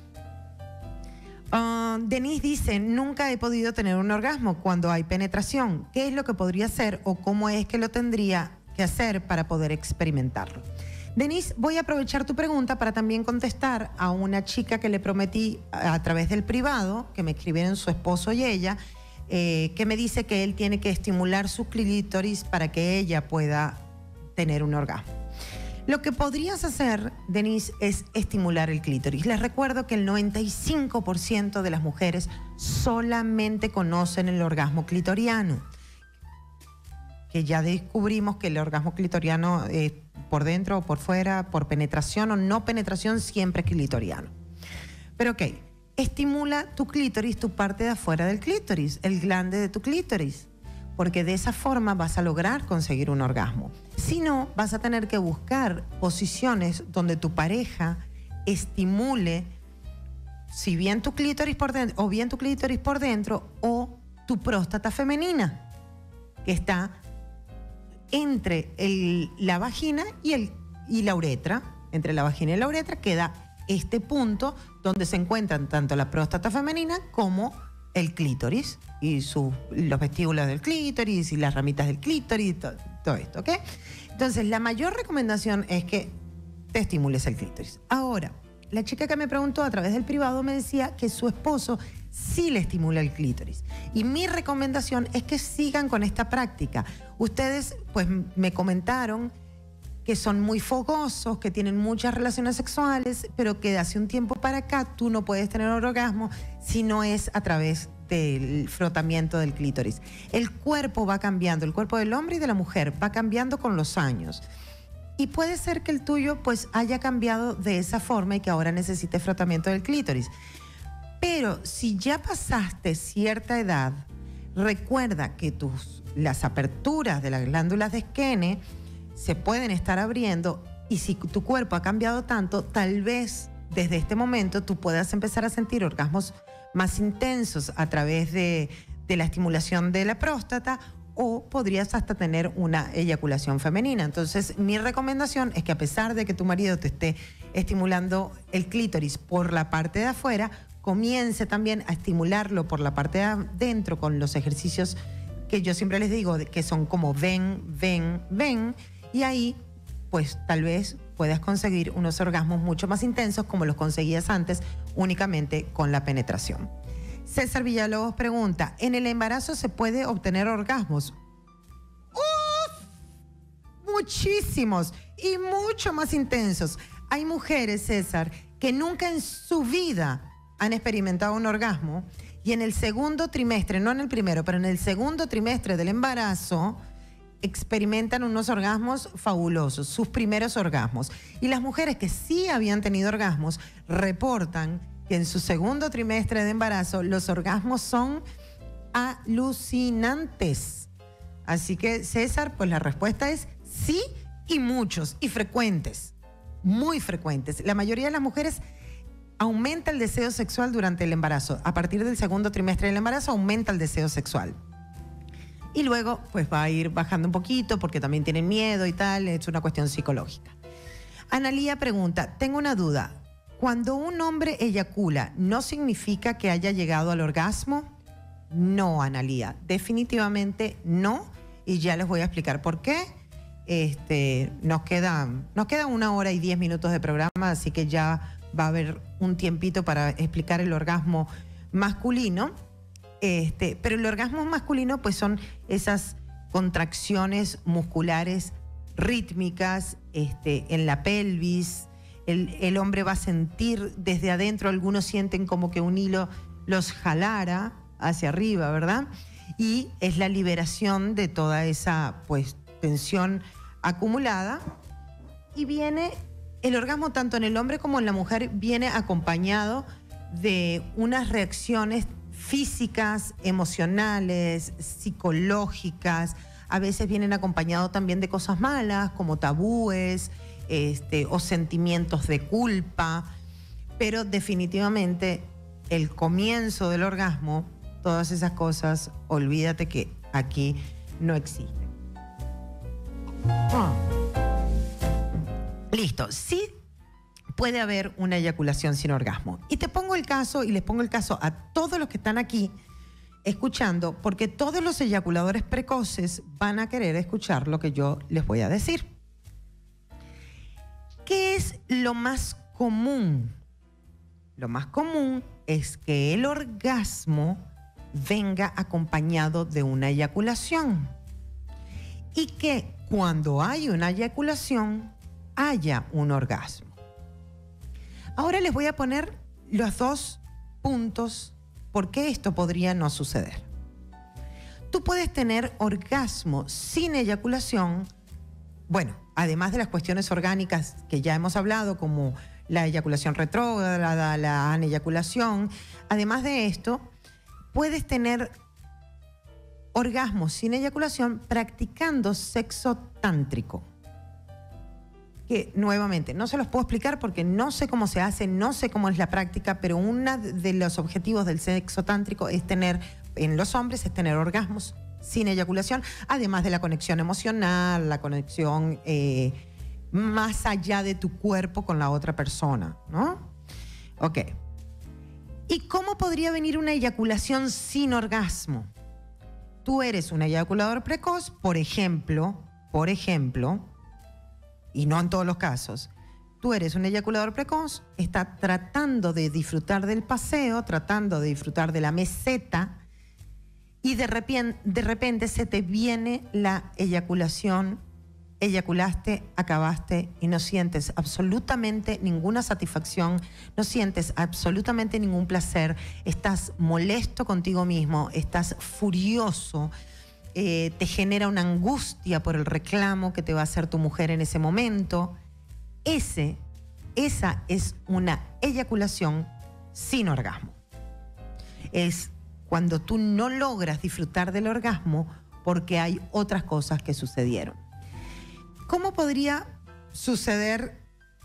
B: Denise dice, nunca he podido tener un orgasmo cuando hay penetración. ¿Qué es lo que podría hacer o cómo es que lo tendría que hacer para poder experimentarlo? Denise, voy a aprovechar tu pregunta para también contestar a una chica que le prometí a través del privado, que me escribieron su esposo y ella, que me dice que él tiene que estimular su clítoris para que ella pueda tener un orgasmo. Lo que podrías hacer, Denise, es estimular el clítoris. Les recuerdo que el 95% de las mujeres solamente conocen el orgasmo clitoriano. Que ya descubrimos que el orgasmo clitoriano por dentro o por fuera, por penetración o no penetración, siempre es clitoriano. Pero ok, estimula tu clítoris, tu parte de afuera del clítoris, el glande de tu clítoris, porque de esa forma vas a lograr conseguir un orgasmo. Si no, vas a tener que buscar posiciones donde tu pareja estimule, si bien tu clítoris por dentro, o bien tu clítoris por dentro, o tu próstata femenina, que está entre la vagina y la uretra. Entre la vagina y la uretra queda este punto donde se encuentran tanto la próstata femenina como el clítoris y los vestíbulos del clítoris y las ramitas del clítoris, todo esto, ¿ok? Entonces, la mayor recomendación es que te estimules el clítoris. Ahora, la chica que me preguntó a través del privado me decía que su esposo sí le estimula el clítoris. Y mi recomendación es que sigan con esta práctica. Ustedes, pues, me comentaron que son muy fogosos, que tienen muchas relaciones sexuales, pero que hace un tiempo para acá tú no puedes tener un orgasmo si no es a través del frotamiento del clítoris. El cuerpo va cambiando, el cuerpo del hombre y de la mujer va cambiando con los años. Y puede ser que el tuyo pues haya cambiado de esa forma y que ahora necesite frotamiento del clítoris. Pero si ya pasaste cierta edad, recuerda que las aperturas de las glándulas de Skene se pueden estar abriendo y si tu cuerpo ha cambiado tanto, tal vez desde este momento tú puedas empezar a sentir orgasmos más intensos a través de la estimulación de la próstata o podrías hasta tener una eyaculación femenina. Entonces, mi recomendación es que a pesar de que tu marido te esté estimulando el clítoris por la parte de afuera, comience también a estimularlo por la parte de adentro con los ejercicios que yo siempre les digo, que son como ven, ven, ven, y ahí pues tal vez puedas conseguir unos orgasmos mucho más intensos como los conseguías antes únicamente con la penetración. César Villalobos pregunta, ¿en el embarazo se puede obtener orgasmos? ¡Uf! Muchísimos y mucho más intensos. Hay mujeres, César, que nunca en su vida han experimentado un orgasmo y en el segundo trimestre, no en el primero, pero en el segundo trimestre del embarazo experimentan unos orgasmos fabulosos, sus primeros orgasmos. Y las mujeres que sí habían tenido orgasmos reportan que en su segundo trimestre de embarazo los orgasmos son alucinantes. Así que, César, pues la respuesta es sí y muchos y frecuentes, muy frecuentes. La mayoría de las mujeres aumenta el deseo sexual durante el embarazo. A partir del segundo trimestre del embarazo aumenta el deseo sexual. Y luego pues va a ir bajando un poquito porque también tienen miedo y tal, es una cuestión psicológica. Analía pregunta, tengo una duda. ¿Cuando un hombre eyacula, no significa que haya llegado al orgasmo? No, Analía, definitivamente no. Y ya les voy a explicar por qué. Nos queda 1 hora y 10 minutos de programa, así que ya va a haber un tiempito para explicar el orgasmo masculino. Pero el orgasmo masculino pues son esas contracciones musculares rítmicas en la pelvis. El hombre va a sentir desde adentro, algunos sienten como que un hilo los jalara hacia arriba, ¿verdad? Y es la liberación de toda esa pues tensión acumulada. Y viene el orgasmo tanto en el hombre como en la mujer, viene acompañado de unas reacciones físicas, emocionales, psicológicas. A veces vienen acompañados también de cosas malas, como tabúes, o sentimientos de culpa. Pero definitivamente el comienzo del orgasmo, todas esas cosas, olvídate que aquí no existen. Listo. Sí puede haber una eyaculación sin orgasmo. Y te pongo el caso, y les pongo el caso a todos los que están aquí escuchando, porque todos los eyaculadores precoces van a querer escuchar lo que yo les voy a decir. ¿Qué es lo más común? Lo más común es que el orgasmo venga acompañado de una eyaculación. Y que cuando hay una eyaculación, haya un orgasmo. Ahora les voy a poner los 2 puntos por qué esto podría no suceder. Tú puedes tener orgasmo sin eyaculación, bueno, además de las cuestiones orgánicas que ya hemos hablado, como la eyaculación retrógrada, la aneyaculación. Además de esto, puedes tener orgasmo sin eyaculación practicando sexo tántrico. Que nuevamente no se los puedo explicar porque no sé cómo se hace, no sé cómo es la práctica, pero uno de los objetivos del sexo tántrico es tener, en los hombres, es tener orgasmos sin eyaculación, además de la conexión emocional, la conexión más allá de tu cuerpo con la otra persona, ¿no? Ok. ¿Y cómo podría venir una eyaculación sin orgasmo? Tú eres un eyaculador precoz, por ejemplo, y no en todos los casos, tú eres un eyaculador precoz, está tratando de disfrutar del paseo, tratando de disfrutar de la meseta, y de repente se te viene la eyaculación, eyaculaste, acabaste y no sientes absolutamente ninguna satisfacción, no sientes absolutamente ningún placer, estás molesto contigo mismo, estás furioso, te genera una angustia por el reclamo que te va a hacer tu mujer en ese momento. Esa es una eyaculación sin orgasmo. Es cuando tú no logras disfrutar del orgasmo porque hay otras cosas que sucedieron. ¿Cómo podría suceder,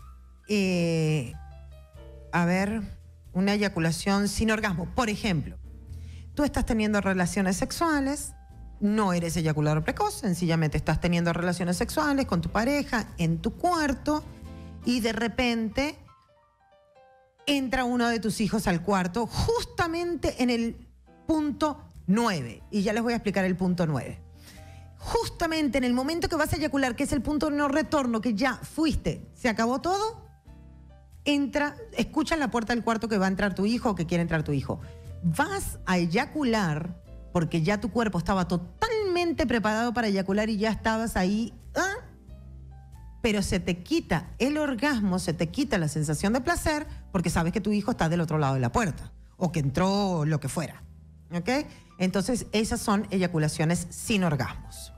B: una eyaculación sin orgasmo? Por ejemplo, tú estás teniendo relaciones sexuales, no eres eyaculador precoz, sencillamente estás teniendo relaciones sexuales con tu pareja en tu cuarto y de repente entra uno de tus hijos al cuarto justamente en el punto 9. Y ya les voy a explicar el punto 9. Justamente en el momento que vas a eyacular, que es el punto no retorno, que ya fuiste, se acabó todo, escucha en la puerta del cuarto que va a entrar tu hijo o que quiere entrar tu hijo. Vas a eyacular porque ya tu cuerpo estaba totalmente preparado para eyacular y ya estabas ahí, pero se te quita el orgasmo, se te quita la sensación de placer porque sabes que tu hijo está del otro lado de la puerta o que entró lo que fuera. ¿Ok? Entonces, esas son eyaculaciones sin orgasmos.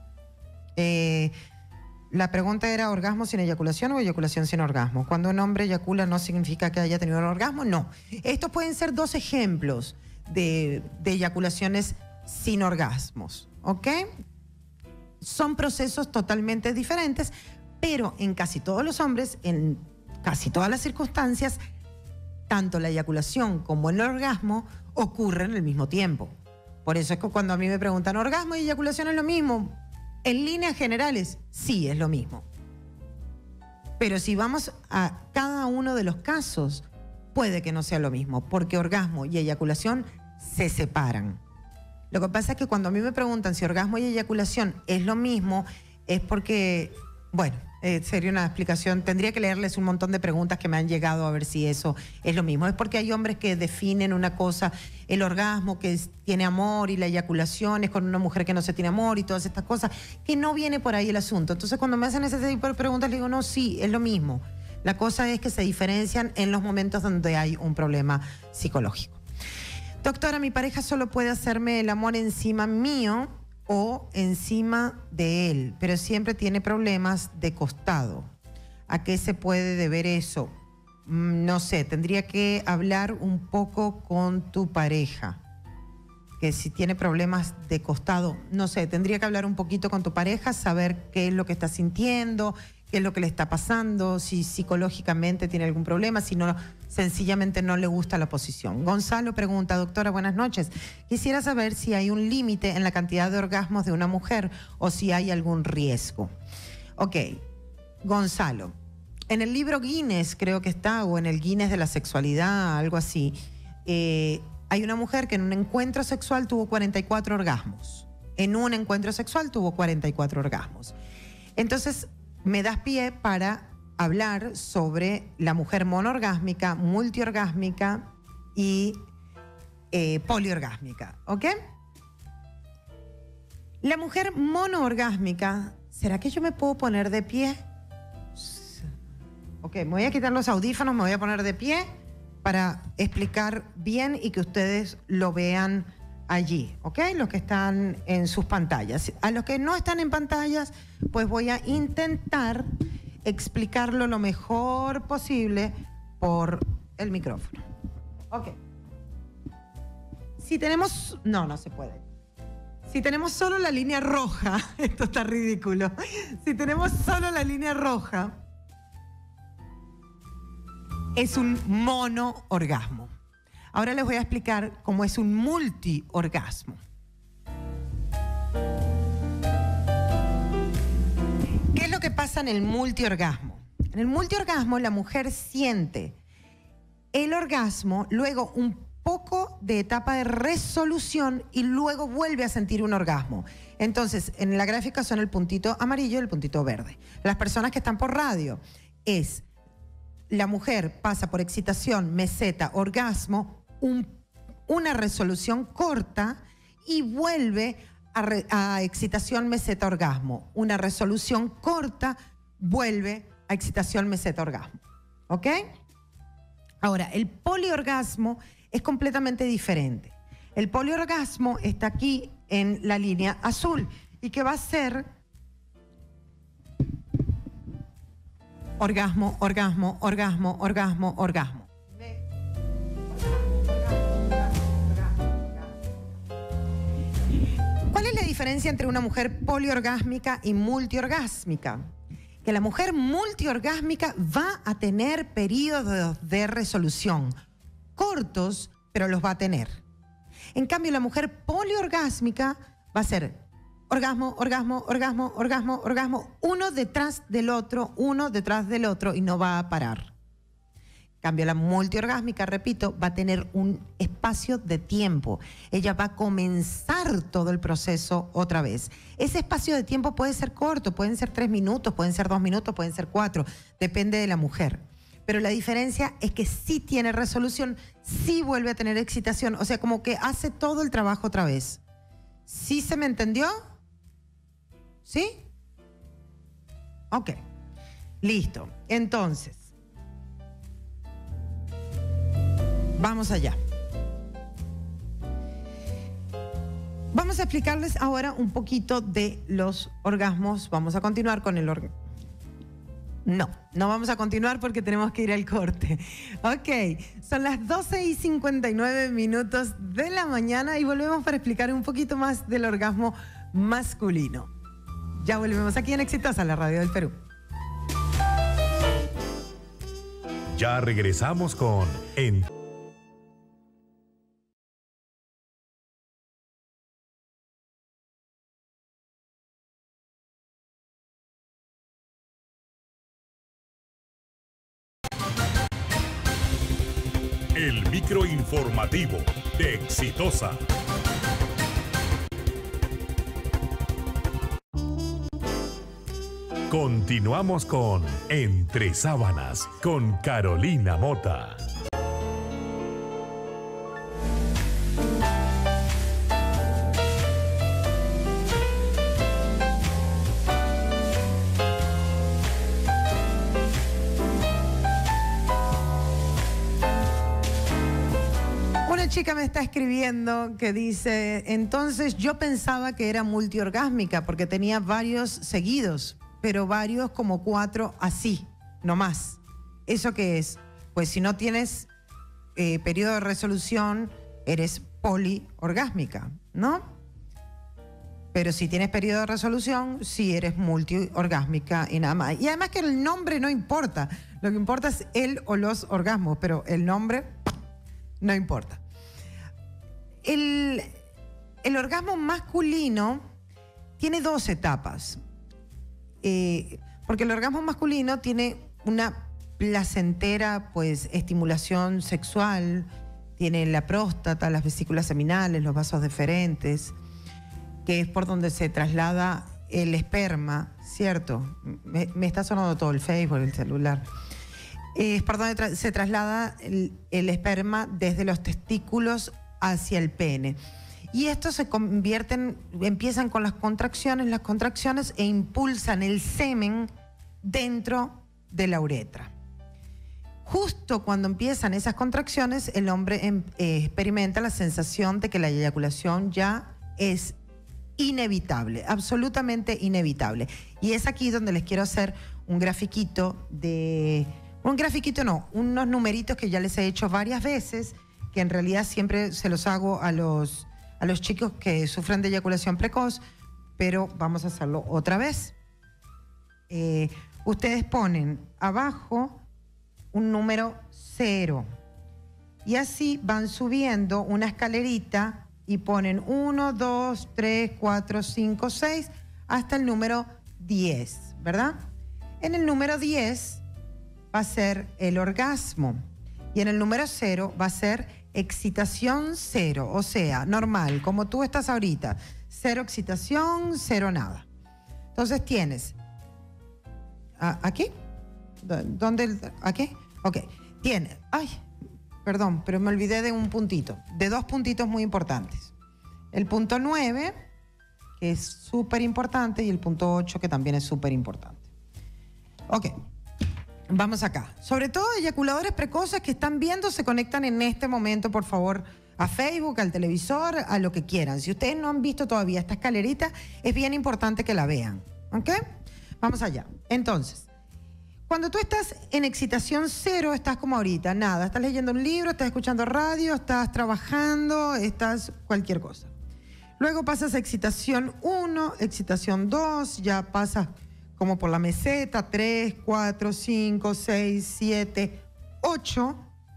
B: La pregunta era, ¿orgasmo sin eyaculación o eyaculación sin orgasmo? Cuando un hombre eyacula, ¿no significa que haya tenido un orgasmo? No. Estos pueden ser 2 ejemplos de eyaculaciones sin orgasmos. ¿Ok? son procesos totalmente diferentes, pero en casi todos los hombres, en casi todas las circunstancias, tanto la eyaculación como el orgasmo ocurren al mismo tiempo. Por eso es que cuando a mí me preguntan, ¿orgasmo y eyaculación es lo mismo? En líneas generales, sí es lo mismo. Pero si vamos a cada uno de los casos, puede que no sea lo mismo, porque orgasmo y eyaculación se separan. Lo que pasa es que cuando a mí me preguntan si orgasmo y eyaculación es lo mismo, es porque, bueno, sería una explicación, tendría que leerles un montón de preguntas que me han llegado a ver si eso es lo mismo. Es porque hay hombres que definen una cosa, el orgasmo que tiene amor y la eyaculación es con una mujer que no se tiene amor y todas estas cosas, que no viene por ahí el asunto. Entonces cuando me hacen ese tipo de preguntas, les digo, no, sí, es lo mismo. La cosa es que se diferencian en los momentos donde hay un problema psicológico. Doctora, mi pareja solo puede hacerme el amor encima mío o encima de él, pero siempre tiene problemas de costado. ¿A qué se puede deber eso? No sé, tendría que hablar un poco con tu pareja. Que si tiene problemas de costado, no sé, tendría que hablar un poquito con tu pareja, saber qué es lo que está sintiendo, qué es lo que le está pasando, si psicológicamente tiene algún problema, si no, sencillamente no le gusta la posición. Gonzalo pregunta, doctora, buenas noches. Quisiera saber si hay un límite en la cantidad de orgasmos de una mujer o si hay algún riesgo. Ok, Gonzalo, en el libro Guinness creo que está, o en el Guinness de la sexualidad, algo así, hay una mujer que en un encuentro sexual tuvo 44 orgasmos. En un encuentro sexual tuvo 44 orgasmos. Entonces, me das pie para hablar sobre la mujer monoorgásmica, multiorgásmica y poliorgásmica, ¿ok? La mujer monoorgásmica, ¿será que yo me puedo poner de pie? Ok, me voy a quitar los audífonos, me voy a poner de pie para explicar bien y que ustedes lo vean allí, ¿ok? Los que están en sus pantallas. A los que no están en pantallas, pues voy a intentar explicarlo lo mejor posible por el micrófono. Ok. Si tenemos... No se puede. Si tenemos solo la línea roja, esto está ridículo. Si tenemos solo la línea roja, es un monoorgasmo. Ahora les voy a explicar cómo es un multiorgasmo. ¿Qué es lo que pasa en el multiorgasmo? En el multiorgasmo la mujer siente el orgasmo, luego un poco de etapa de resolución y luego vuelve a sentir un orgasmo. Entonces, en la gráfica son el puntito amarillo y el puntito verde. Las personas que están por radio es... La mujer pasa por excitación, meseta, orgasmo, una resolución corta y vuelve a excitación, meseta, orgasmo. Una resolución corta vuelve a excitación, meseta, orgasmo. ¿Ok? Ahora, el poliorgasmo es completamente diferente. El poliorgasmo está aquí en la línea azul y que va a ser... orgasmo, orgasmo, orgasmo, orgasmo, orgasmo. ¿Cuál es la diferencia entre una mujer poliorgásmica y multiorgásmica? Que la mujer multiorgásmica va a tener periodos de resolución cortos, pero los va a tener. En cambio, la mujer poliorgásmica va a ser orgasmo, orgasmo, orgasmo, orgasmo, orgasmo, uno detrás del otro y no va a parar. En cambio, la multiorgásmica, repito, va a tener un espacio de tiempo. Ella va a comenzar todo el proceso otra vez. Ese espacio de tiempo puede ser corto, pueden ser 3 minutos, pueden ser 2 minutos, pueden ser 4, depende de la mujer. Pero la diferencia es que sí tiene resolución, sí vuelve a tener excitación, o sea, como que hace todo el trabajo otra vez. ¿Sí se me entendió? ¿Sí? Ok. Listo. Entonces, vamos allá. Vamos a explicarles ahora un poquito de los orgasmos. Vamos a continuar con el orgasmo. No vamos a continuar porque tenemos que ir al corte. Ok, son las 12:59 de la mañana y volvemos para explicar un poquito más del orgasmo masculino. Ya volvemos aquí en Exitosa, la radio del Perú.
A: Ya regresamos con el microinformativo de Exitosa. Continuamos con Entre Sábanas con Carolina Mota.
B: Una chica me está escribiendo que dice, entonces yo pensaba que era multiorgásmica porque tenía varios seguidos, pero varios como 4 así, no más. ¿Eso qué es? Pues si no tienes periodo de resolución, eres poliorgásmica, ¿no? Pero si tienes periodo de resolución, sí eres multiorgásmica y nada más. Y además que el nombre no importa. Lo que importa es el o los orgasmos, pero el nombre no importa. El orgasmo masculino tiene 2 etapas. Porque el orgasmo masculino tiene una placentera pues estimulación sexual, tiene la próstata, las vesículas seminales, los vasos deferentes, que es por donde se traslada el esperma, ¿cierto? Me está sonando todo el Facebook, el celular. Es por donde se traslada el esperma desde los testículos hacia el pene. Y estos se convierten, empiezan con las contracciones e impulsan el semen dentro de la uretra. Justo cuando empiezan esas contracciones, el hombre experimenta la sensación de que la eyaculación ya es inevitable, absolutamente inevitable. Y es aquí donde les quiero hacer un grafiquito unos numeritos que ya les he hecho varias veces, que en realidad siempre se los hago a los chicos que sufren de eyaculación precoz, pero vamos a hacerlo otra vez. Ustedes ponen abajo un número 0 y así van subiendo una escalerita y ponen 1, 2, 3, 4, 5, 6 hasta el número 10, ¿verdad? En el número 10 va a ser el orgasmo y en el número 0 va a ser excitación 0, o sea, normal, como tú estás ahorita. 0 excitación, 0 nada. Entonces tienes... ¿Aquí? ¿Dónde? ¿Aquí? Ok. Tiene... Ay, perdón, pero me olvidé de un puntito. De 2 puntitos muy importantes. El punto 9, que es súper importante, y el punto 8, que también es súper importante. Ok. Vamos acá. Sobre todo eyaculadores precoces que están viendo, se conectan en este momento, por favor, a Facebook, al televisor, a lo que quieran. Si ustedes no han visto todavía esta escalerita, es bien importante que la vean. ¿Ok? Vamos allá. Entonces, cuando tú estás en excitación 0, estás como ahorita, nada. Estás leyendo un libro, estás escuchando radio, estás trabajando, estás cualquier cosa. Luego pasas a excitación 1, excitación 2, ya pasas como por la meseta, 3, 4, 5, 6, 7, 8.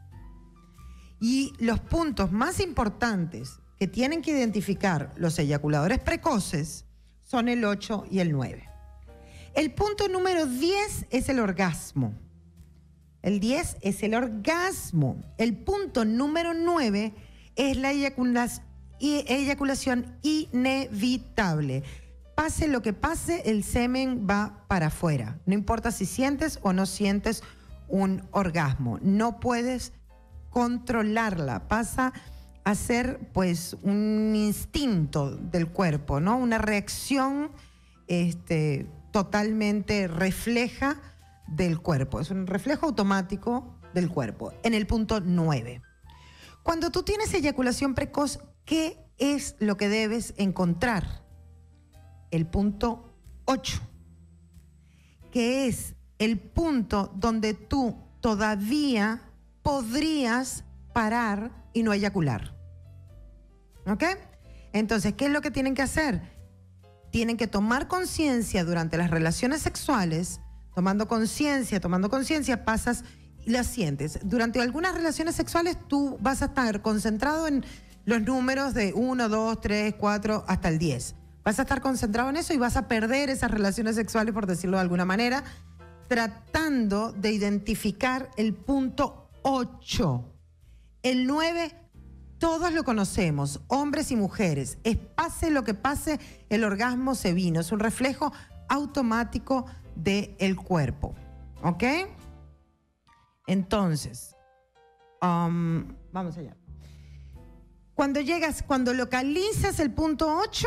B: Y los puntos más importantes que tienen que identificar los eyaculadores precoces son el 8 y el 9. El punto número 10 es el orgasmo. El 10 es el orgasmo. El punto número 9 es la eyaculación inevitable. Pase lo que pase, el semen va para afuera. No importa si sientes o no sientes un orgasmo. No puedes controlarla. Pasa a ser pues un instinto del cuerpo, ¿no? Una reacción totalmente refleja del cuerpo. Es un reflejo automático del cuerpo. En el punto 9. Cuando tú tienes eyaculación precoz, ¿qué es lo que debes encontrar? El punto 8, que es el punto donde tú todavía podrías parar y no eyacular. ¿Ok? Entonces, ¿qué es lo que tienen que hacer? tienen que tomar conciencia durante las relaciones sexuales, tomando conciencia, pasas y la sientes. Durante algunas relaciones sexuales tú vas a estar concentrado en los números de 1, 2, 3, 4, hasta el 10. Vas a estar concentrado en eso y vas a perder esas relaciones sexuales, por decirlo de alguna manera, tratando de identificar el punto 8. El 9, todos lo conocemos, hombres y mujeres. Es pase lo que pase, el orgasmo se vino. Es un reflejo automático del cuerpo. ¿Ok? Entonces, vamos allá. Cuando localizas el punto 8,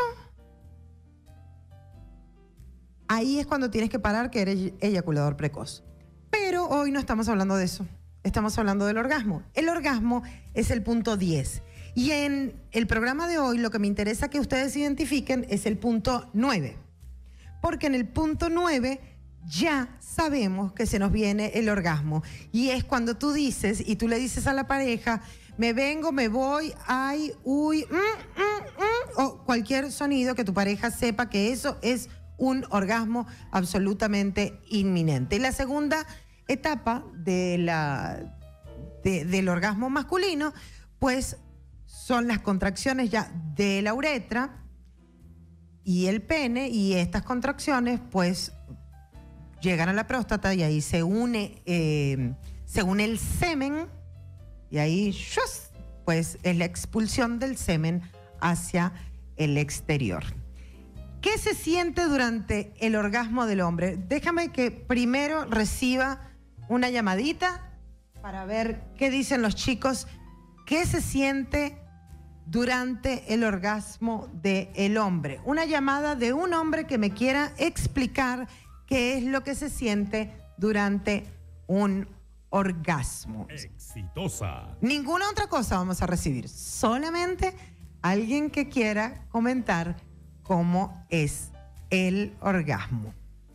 B: ahí es cuando tienes que parar que eres eyaculador precoz. Pero hoy no estamos hablando de eso. Estamos hablando del orgasmo. El orgasmo es el punto 10. Y en el programa de hoy lo que me interesa que ustedes identifiquen es el punto 9. Porque en el punto 9 ya sabemos que se nos viene el orgasmo. Y es cuando tú dices, y tú le dices a la pareja, me vengo, me voy, ay, uy, o cualquier sonido que tu pareja sepa que eso es un orgasmo absolutamente inminente. Y la segunda etapa del orgasmo masculino, pues son las contracciones ya de la uretra y el pene, y estas contracciones pues llegan a la próstata y ahí se une el semen y ahí pues es la expulsión del semen hacia el exterior. ¿Qué se siente durante el orgasmo del hombre? Déjame que primero reciba una llamadita para ver qué dicen los chicos. ¿Qué se siente durante el orgasmo del hombre? Una llamada de un hombre que me quiera explicar qué es lo que se siente durante un orgasmo.
A: Exitosa.
B: Ninguna otra cosa vamos a recibir. Solamente alguien que quiera comentar cómo es el orgasmo.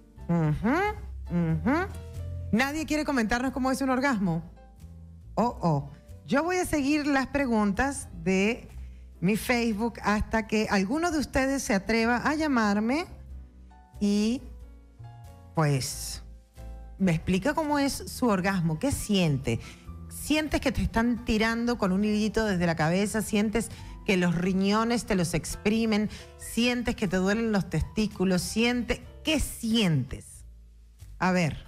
B: ¿Nadie quiere comentarnos cómo es un orgasmo? Yo voy a seguir las preguntas de mi Facebook hasta que alguno de ustedes se atreva a llamarme y pues me explica cómo es su orgasmo, qué siente. ¿Sientes que te están tirando con un hilito desde la cabeza? ¿Sientes que los riñones te los exprimen? ¿Sientes que te duelen los testículos? ¿Qué sientes? A ver.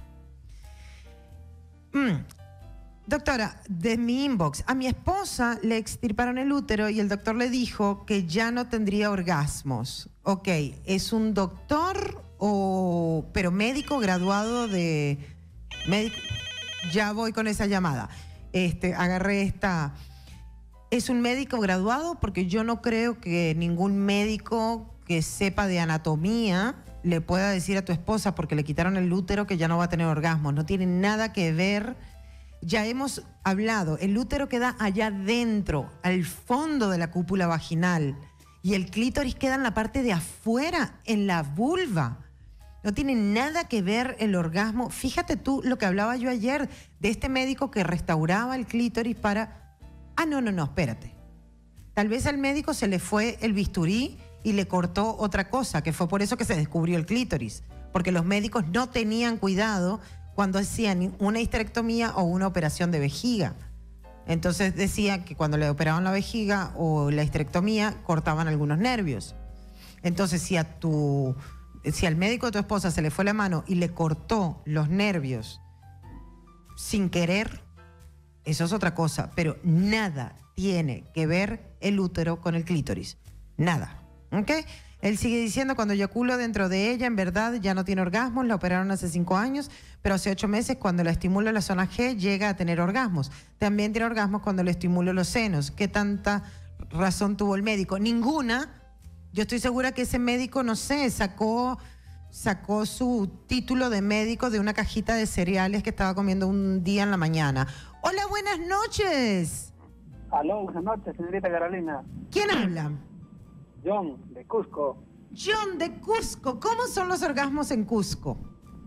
B: Doctora, de mi inbox, a mi esposa le extirparon el útero y el doctor le dijo que ya no tendría orgasmos. Ok, ¿es un doctor pero médico graduado de médico? Ya voy con esa llamada. Agarré esta. ¿Es un médico graduado? Porque yo no creo que ningún médico que sepa de anatomía le pueda decir a tu esposa, porque le quitaron el útero, que ya no va a tener orgasmos. No tiene nada que ver. Ya hemos hablado, el útero queda allá dentro, al fondo de la cúpula vaginal, y el clítoris queda en la parte de afuera, en la vulva. No tiene nada que ver el orgasmo. Fíjate tú lo que hablaba yo ayer de este médico que restauraba el clítoris para... No, espérate. Tal vez al médico se le fue el bisturí y le cortó otra cosa, que fue por eso que se descubrió el clítoris, porque los médicos no tenían cuidado cuando hacían una histerectomía o una operación de vejiga. Entonces decían que cuando le operaban la vejiga o la histerectomía, cortaban algunos nervios. Entonces, si al médico de tu esposa se le fue la mano y le cortó los nervios sin querer, eso es otra cosa, pero nada tiene que ver el útero con el clítoris. Nada. ¿Ok? Él sigue diciendo, cuando eyaculo dentro de ella, en verdad ya no tiene orgasmos, la operaron hace 5 años, pero hace 8 meses cuando la estimulo la zona G llega a tener orgasmos. También tiene orgasmos cuando le estimulo los senos. ¿Qué tanta razón tuvo el médico? Ninguna. Yo estoy segura que ese médico, no sé, sacó su título de médico de una cajita de cereales que estaba comiendo un día en la mañana. Hola, buenas noches.
F: Aló, buenas noches, señorita Carolina.
B: ¿Quién habla?
F: John, de Cusco.
B: John, de Cusco. ¿Cómo son los orgasmos en Cusco?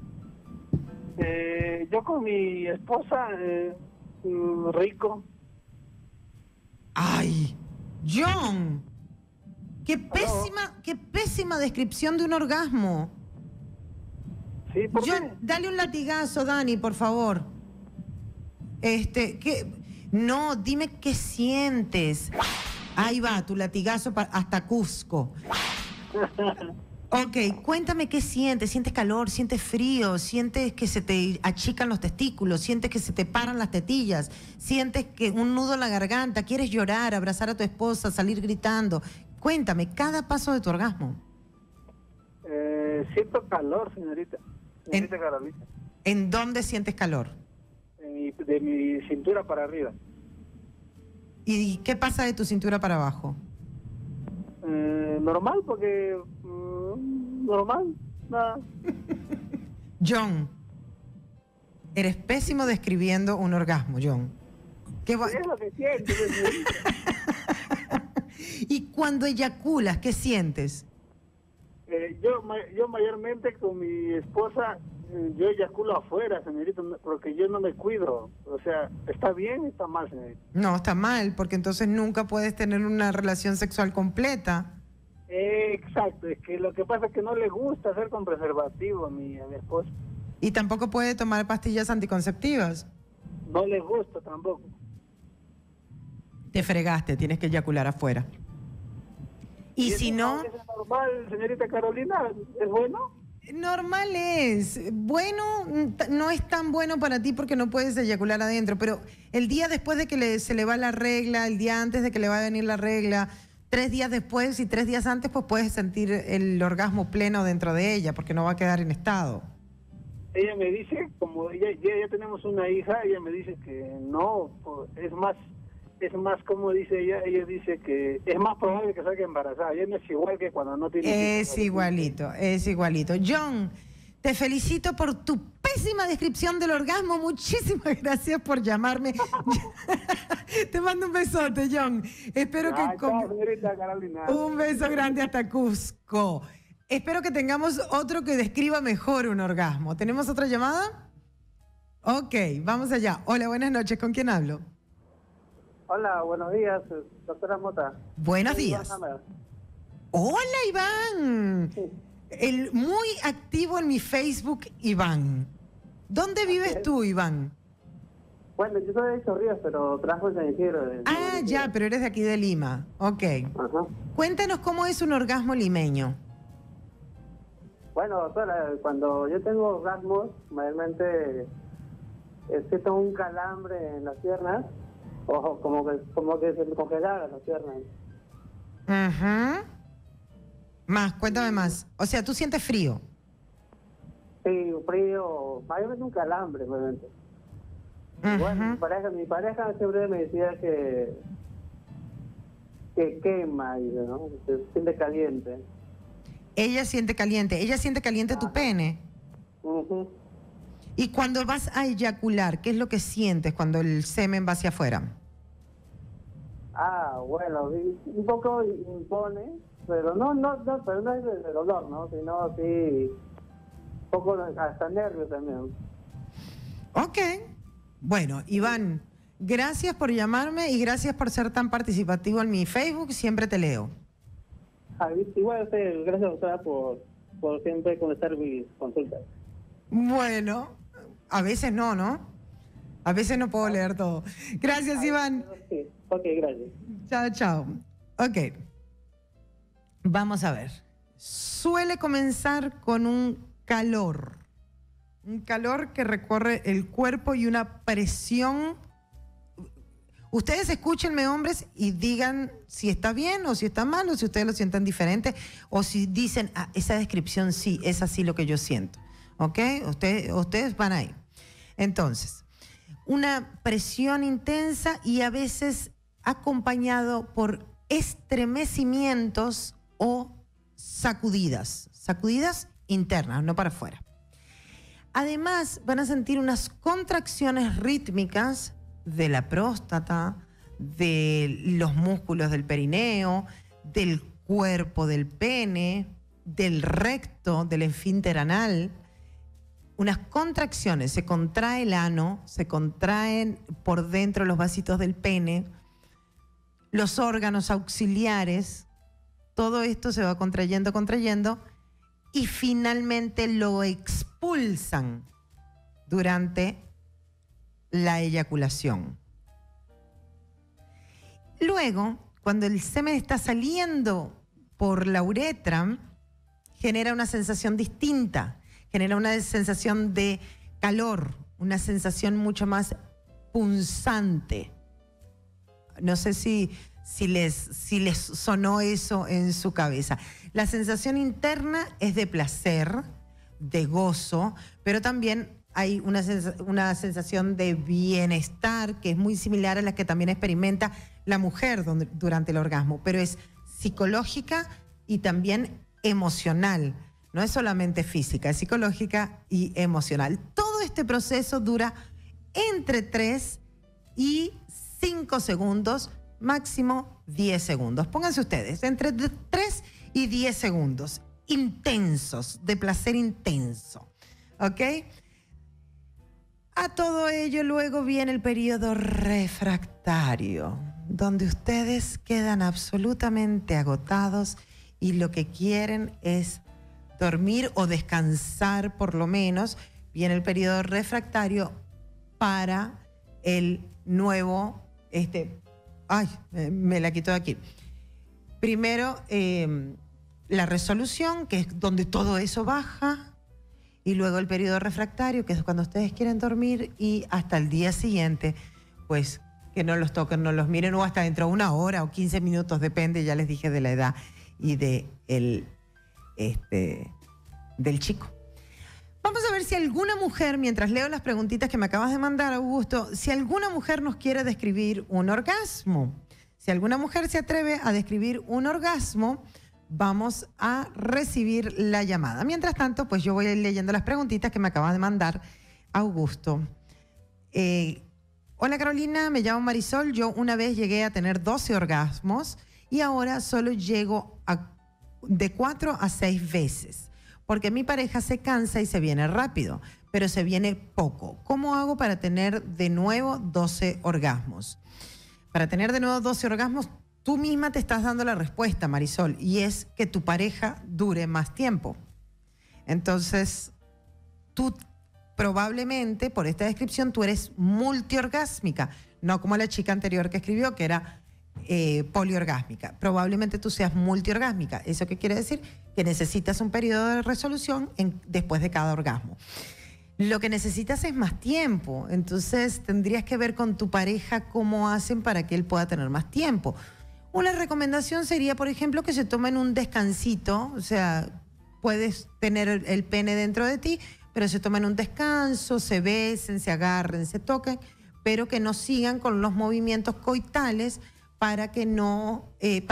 F: Yo con mi esposa, rico.
B: Ay, John, Qué pésima descripción de un orgasmo.
F: Sí, ¿por qué?
B: Dale un latigazo, Dani, por favor. No, dime qué sientes. Ahí va, tu latigazo hasta Cusco. Ok, cuéntame qué sientes. ¿Sientes calor? ¿Sientes frío? ¿Sientes que se te achican los testículos? ¿Sientes que se te paran las tetillas? ¿Sientes que un nudo en la garganta? ¿Quieres llorar, abrazar a tu esposa, salir gritando? Cuéntame, cada paso de tu orgasmo.
F: Siento calor, señorita Carolina.
B: ¿En dónde sientes calor?
F: De mi cintura para arriba.
B: ¿Y qué pasa de tu cintura para abajo?
F: Normal, porque... normal, nada.
B: John, eres pésimo describiendo un orgasmo, John.
F: Es lo que siento, señorita.
B: Y cuando eyaculas, ¿qué sientes?
F: Yo mayormente con mi esposa, yo eyaculo afuera, señorita, porque yo no me cuido. O sea, ¿está bien o está mal, señorita?
B: No, está mal, porque entonces nunca puedes tener una relación sexual completa.
F: Exacto, es que lo que pasa es que no le gusta hacer con preservativo a mi esposa.
B: Y tampoco puede tomar pastillas anticonceptivas.
F: No le gusta tampoco.
B: Te fregaste, tienes que eyacular afuera. Y si no...
F: ¿Es normal, señorita Carolina? ¿Es bueno?
B: Normal es. Bueno, no es tan bueno para ti porque no puedes eyacular adentro, pero el día después de que se le va la regla, el día antes de que le va a venir la regla, 3 días después y 3 días antes, pues puedes sentir el orgasmo pleno dentro de ella porque no va a quedar en estado.
F: Ella me dice, como ya tenemos una hija, ella me dice que no, es más como dice ella dice que es más probable que salga embarazada. Ella no es igual que cuando no tiene...
B: Es igualito. John, te felicito por tu pésima descripción del orgasmo. Muchísimas gracias por llamarme. Te mando un besote, John. Espero que...
F: Chao, señorita Carolina.
B: Un beso grande hasta Cusco. Espero que tengamos otro que describa mejor un orgasmo. ¿Tenemos otra llamada? Ok, vamos allá. Hola, buenas noches. ¿Con quién hablo?
F: Hola, buenos días, doctora Mota.
B: Buenos días. Hola, Iván.
F: Sí.
B: El muy activo en mi Facebook, Iván. ¿Dónde vives tú, Iván?
F: Bueno, yo soy de Chorrillos, pero trabajo en San Isidro.
B: Ah, ya, pero eres de aquí de Lima. Ok.
F: Ajá.
B: Cuéntanos cómo es un orgasmo limeño.
F: Bueno, doctora, cuando yo tengo orgasmos, mayormente siento un calambre en las piernas, o como que se me congelaran las piernas.
B: Ajá. Más, cuéntame más. O sea, ¿tú sientes frío?
F: Sí, frío, mayormente un calambre, mayormente.
B: Ajá.
F: Bueno, mi pareja siempre me decía que quema, ¿no? Se siente caliente.
B: Ella siente caliente tu pene.
F: Uh-huh.
B: Y cuando vas a eyacular, ¿qué es lo que sientes cuando el semen va hacia afuera?
F: Ah, bueno, un poco impone, pero no es de dolor, ¿no? Sino sí, un poco hasta nervios también.
B: Ok. Bueno, Iván, gracias por llamarme y gracias por ser tan participativo en mi Facebook. Siempre te leo.
F: Igual, gracias, doctora, por siempre contestar mis consultas.
B: Bueno, a veces no. A veces no puedo leer todo. Gracias, Iván.
F: Sí, ok, gracias.
B: Chao. Ok. Vamos a ver. Suele comenzar con un calor. Un calor que recorre el cuerpo y una presión. Ustedes escúchenme, hombres, y digan si está bien o si está mal, o si ustedes lo sienten diferente, o si dicen, esa descripción sí, es así lo que yo siento. ¿Ok? Ustedes van ahí. Entonces, una presión intensa y a veces acompañado por estremecimientos o sacudidas. Sacudidas internas, no para afuera. Además, van a sentir unas contracciones rítmicas de la próstata, de los músculos del perineo, del cuerpo del pene, del recto, del esfínter anal. Unas contracciones, se contrae el ano, se contraen por dentro los vasitos del pene, los órganos auxiliares, todo esto se va contrayendo, contrayendo, y finalmente lo expulsan durante la eyaculación. Luego, cuando el semen está saliendo por la uretra, genera una sensación distinta, genera una sensación de calor, una sensación mucho más punzante. No sé si les sonó eso en su cabeza. La sensación interna es de placer, de gozo, pero también hay una sensación de bienestar que es muy similar a la que también experimenta la mujer durante el orgasmo, pero es psicológica y también emocional. No es solamente física, es psicológica y emocional. Todo este proceso dura entre 3 y 5 segundos, máximo 10 segundos. Pónganse ustedes, entre 3 y 10 segundos, intensos, de placer intenso. ¿Ok? A todo ello luego viene el periodo refractario, donde ustedes quedan absolutamente agotados y lo que quieren es dormir o descansar por lo menos. Viene el periodo refractario para el nuevo, me la quito de aquí. Primero, la resolución, que es donde todo eso baja, y luego el periodo refractario, que es cuando ustedes quieren dormir, y hasta el día siguiente, pues que no los toquen, no los miren, o hasta dentro de 1 hora o 15 minutos, depende, ya les dije, de la edad y del chico. Vamos a ver si alguna mujer, mientras leo las preguntitas que me acabas de mandar, Augusto, si alguna mujer nos quiere describir un orgasmo. Si alguna mujer se atreve a describir un orgasmo, vamos a recibir la llamada. Mientras tanto, pues yo voy a ir leyendo las preguntitas que me acabas de mandar, Augusto. Hola Carolina, me llamo Marisol. Yo una vez llegué a tener 12 orgasmos y ahora solo llego de 4 a 6 veces. Porque mi pareja se cansa y se viene rápido, pero se viene poco. ¿Cómo hago para tener de nuevo 12 orgasmos? Para tener de nuevo 12 orgasmos, tú misma te estás dando la respuesta, Marisol, y es que tu pareja dure más tiempo. Entonces, tú probablemente, por esta descripción, tú eres multiorgásmica, no como la chica anterior que escribió, que era poliorgásmica. Probablemente tú seas multiorgásmica. ¿Eso qué quiere decir? Que necesitas un periodo de resolución después de cada orgasmo. Lo que necesitas es más tiempo. Entonces tendrías que ver con tu pareja cómo hacen para que él pueda tener más tiempo. Una recomendación sería, por ejemplo, que se tomen un descansito. O sea, puedes tener el pene dentro de ti, pero se tomen un descanso, se besen, se agarren, se toquen, pero que no sigan con los movimientos coitales para que no,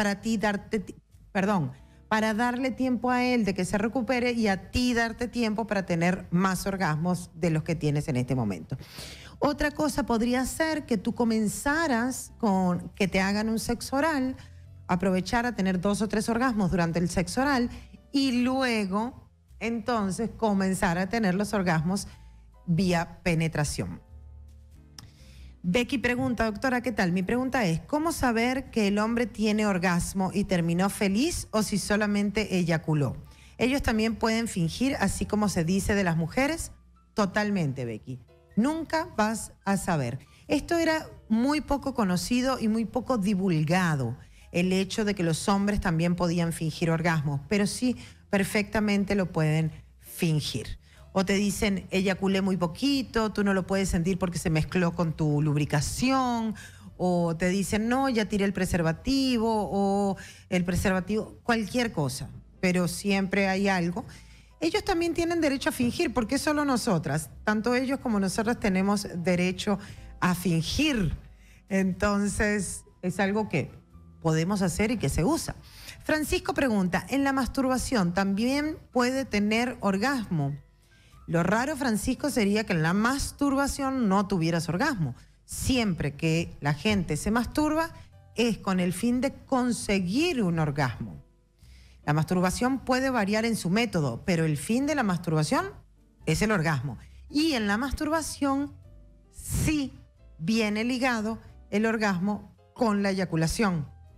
B: para darle tiempo a él de que se recupere y a ti darte tiempo para tener más orgasmos de los que tienes en este momento. Otra cosa podría ser que tú comenzaras con que te hagan un sexo oral, aprovechar a tener 2 o 3 orgasmos durante el sexo oral y luego entonces comenzar a tener los orgasmos vía penetración. Becky pregunta, doctora, ¿qué tal? Mi pregunta es, ¿cómo saber que el hombre tiene orgasmo y terminó feliz o si solamente eyaculó? ¿Ellos también pueden fingir, así como se dice de las mujeres? Totalmente, Becky. Nunca vas a saber. Esto era muy poco conocido y muy poco divulgado, el hecho de que los hombres también podían fingir orgasmos, pero sí perfectamente lo pueden fingir. O te dicen, eyaculé muy poquito, tú no lo puedes sentir porque se mezcló con tu lubricación. O te dicen, no, ya tiré el preservativo, o el preservativo, cualquier cosa. Pero siempre hay algo. Ellos también tienen derecho a fingir, porque solo nosotras, tanto ellos como nosotras tenemos derecho a fingir. Entonces, es algo que podemos hacer y que se usa. Francisco pregunta, ¿en la masturbación también puede tener orgasmo? Lo raro, Francisco, sería que en la masturbación no tuvieras orgasmo. Siempre que la gente se masturba es con el fin de conseguir un orgasmo. La masturbación puede variar en su método, pero el fin de la masturbación es el orgasmo. Y en la masturbación sí viene ligado el orgasmo con la eyaculación.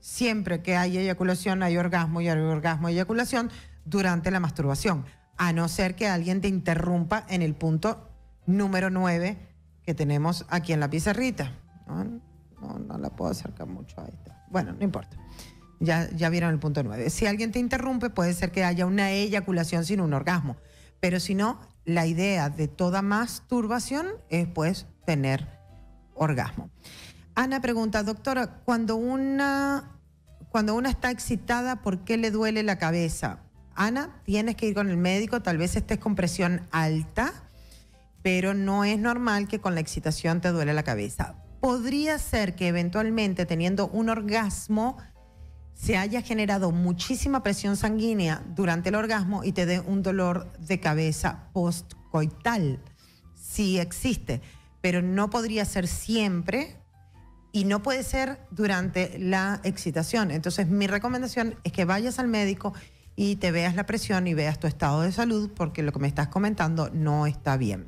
B: siempre que hay eyaculación hay orgasmo y hay orgasmo y eyaculación durante la masturbación, a no ser que alguien te interrumpa en el punto número 9 que tenemos aquí en la pizarrita. No la puedo acercar mucho, ahí está. Bueno, no importa. Ya vieron el punto 9. Si alguien te interrumpe, puede ser que haya una eyaculación sin un orgasmo. Pero si no, la idea de toda masturbación es pues tener orgasmo. Ana pregunta, doctora, cuando una está excitada, ¿por qué le duele la cabeza? Ana, tienes que ir con el médico, tal vez estés con presión alta, pero no es normal que con la excitación te duele la cabeza. Podría ser que eventualmente teniendo un orgasmo se haya generado muchísima presión sanguínea durante el orgasmo y te dé un dolor de cabeza postcoital. Sí existe, pero no podría ser siempre y no puede ser durante la excitación. Entonces, mi recomendación es que vayas al médico y te veas la presión y veas tu estado de salud, porque lo que me estás comentando no está bien.